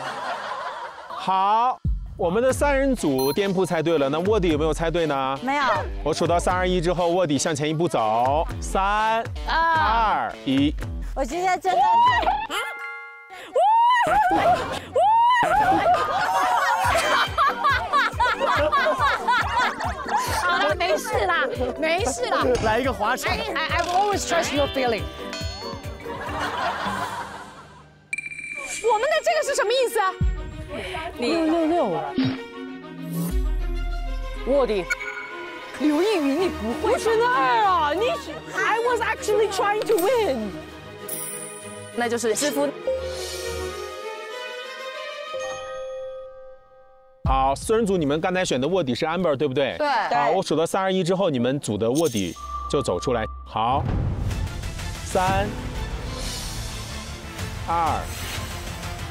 好，我们的3人组店铺猜对了，那卧底有没有猜对呢？ 没有。 我数到3、2、1之后，卧底向前一步走，3、2、1。 我今天真的。 好了，没事啦。 来一个滑铲。 I've always trust your feeling。 我们的这个是什么意思啊 ？666。卧底。刘逸云，你不会？ 不是那啊，你 I was actually trying to win。 那就是知府。 好，4人组你们刚才选的卧底是 Amber 对不对？ 对。 好，我数到3、2、1之后，你们组的卧底就走出来。好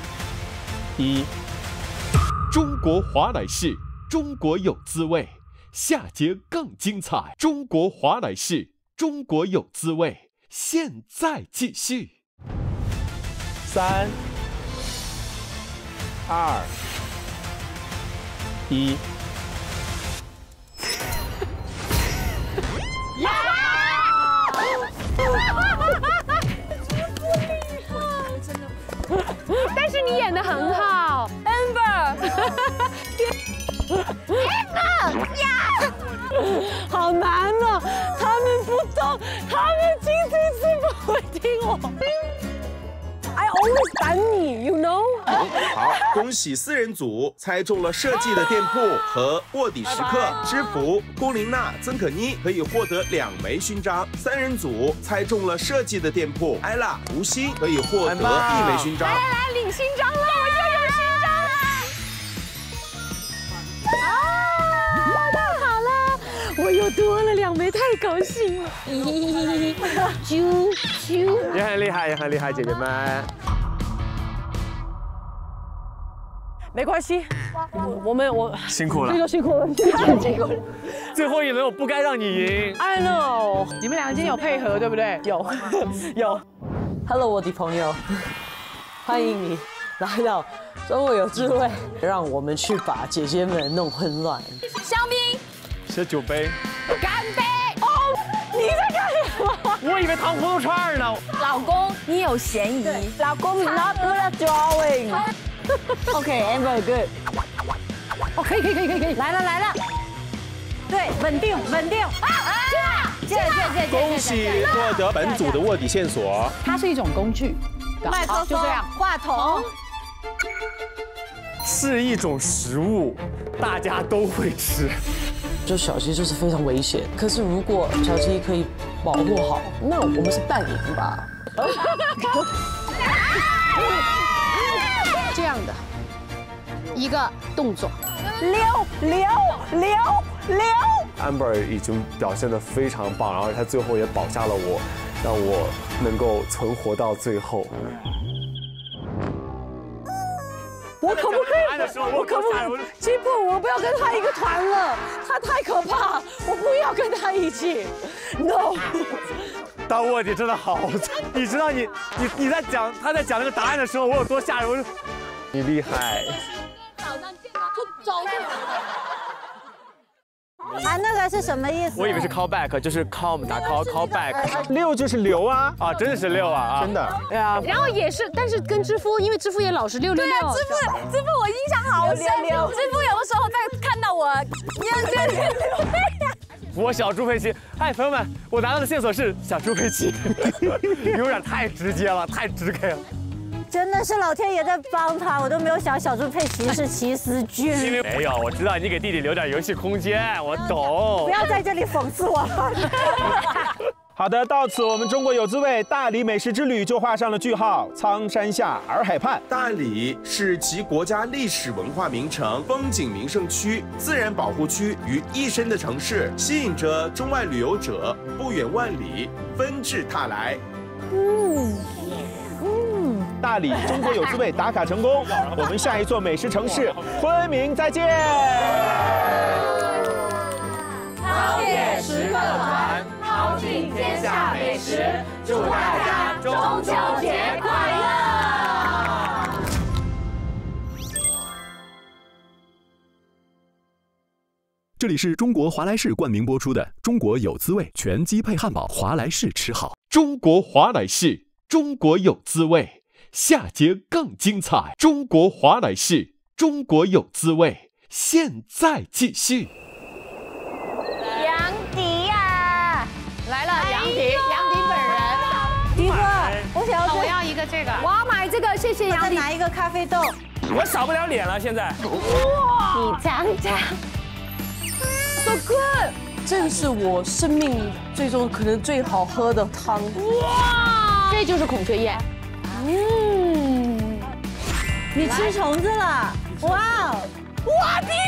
，3、2、1。 中国华莱士，中国有滋味， 下节更精彩。中国华莱士，中国有滋味，现在继续。 3、2、1。 但是你演得很好 ，Amber 呀， 好难哦，他们不懂，他们今天是不会听我。I always 打你 ，you know？ 好，恭喜4人组猜中了设计的店铺和卧底时刻。知福、龚琳娜、曾可妮可以获得2枚勋章。3人组猜中了设计的店铺，艾拉、吴昕可以获得1枚勋章。 来领勋章了，我又有勋章了！太好了，我又多了2枚，太高兴了！啾啾， 也很厉害，也很厉害，姐姐们。 没关系，我辛苦了， 这个辛苦了，辛苦了。 最后一轮我不该让你赢。 I know， 你们2个今天有配合对不对？有。Hello， 我的朋友，欢迎你来到中国有智慧，让我们去把姐姐们弄混乱。 香槟， 是酒杯。 干杯！ 哦，你在干什么？ 我以为糖葫芦串呢。 老公，你有嫌疑。 老公 ，not good at drawing。OK，Amber good。哦，可以，来了。 对，稳定啊！ 借， 恭喜获得本组的卧底线索。 它是一种工具， 麦克风， 就这样， 话筒。 是一种食物，大家都会吃。 就小鸡就是非常危险，可是如果小鸡可以保护好，那我们是半赢吧。 这样的一个动作， 溜。 Amber 已经表现得非常棒，然后他最后也保下了我，让我能够存活到最后。 我可不可以？我可不可以？金布，我不要跟他一个团了，他太可怕，我不要跟他一起。No。 当卧底真的好，你知道你在讲他在讲那个答案的时候，我有多吓人？我就你厉害。 就找啊，那个是什么意思？ 我以为是 call back， 就是 call 打 call back，6就是留啊，真的是6啊，真的。 对啊。 然后也是，但是跟知夫，因为知夫也老是666。 对啊，知夫我印象好深，知夫有的时候在看到我我小猪佩奇，朋友们，我拿到的线索是小猪佩奇，有点太直接了，太直给了。 真的是老天爷在帮他，我都没有想小猪佩奇是齐思俊。 因为没有，我知道你给弟弟留点游戏空间，我懂。 不要在这里讽刺我。 好的，到此我们中国有滋味大理美食之旅就画上了句号。苍山下，洱海畔， 大理是集国家历史文化名城、风景名胜区、自然保护区于一身的城市，吸引着中外旅游者不远万里纷至沓来。 大理中国有滋味打卡成功，我们下一座美食城市昆明再见。 饕餮时刻团，饕尽天下美食，祝大家中秋节快乐！ 这里是中国华莱士冠名播出的《中国有滋味》全鸡配汉堡，华莱士吃好。中国华莱士，中国有滋味，下节更精彩。中国华莱士，中国有滋味，现在继续。 杨迪呀，来了，杨迪本人。 迪哥，我想要， 我要一个这个， 我要买这个，谢谢杨迪。再拿一个咖啡豆。 我少不了脸了，现在。 哇，你尝尝。 So good， 这个是我生命最终可能最好喝的汤。 哇，这就是孔雀宴。 你吃虫子了？哇！ 卧底！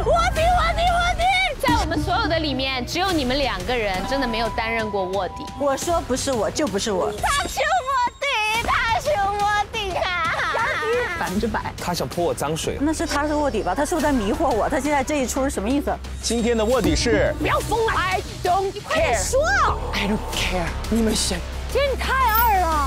在我们所有的里面，只有你们2个人真的没有担任过卧底。 我说不是我，就不是我。 他是卧底啊！ 杨迪， 100%。 他想泼我脏水。 那是他是卧底吧？他是不是在迷惑我？他现在这一出是什么意思？ 今天的卧底是不要疯了 ，I don't care。快点说 ，I don't care。你们选。 天，你太二了。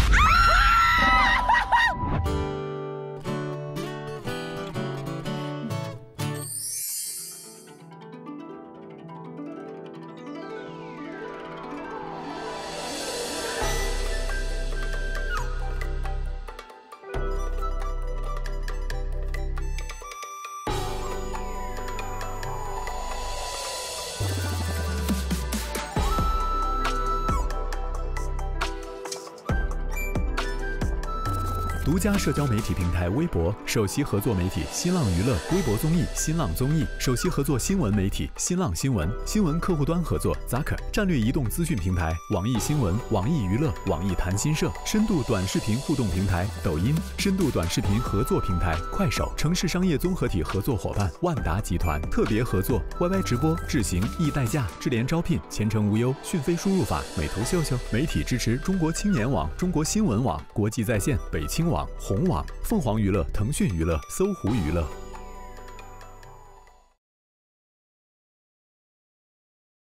独家社交媒体平台微博，首席合作媒体新浪娱乐，微博综艺新浪综艺，首席合作新闻媒体新浪新闻，新闻客户端合作 Zaker， 战略移动资讯平台网易新闻、网易娱乐、网易谈新社，深度短视频互动平台抖音，深度短视频合作平台快手，城市商业综合体合作伙伴万达集团，特别合作 YY 直播、智行、易代驾、智联招聘、前程无忧、讯飞输入法、美图秀秀，媒体支持中国青年网、中国新闻网、国际在线、北青网、红网、凤凰娱乐、腾讯娱乐、搜狐娱乐。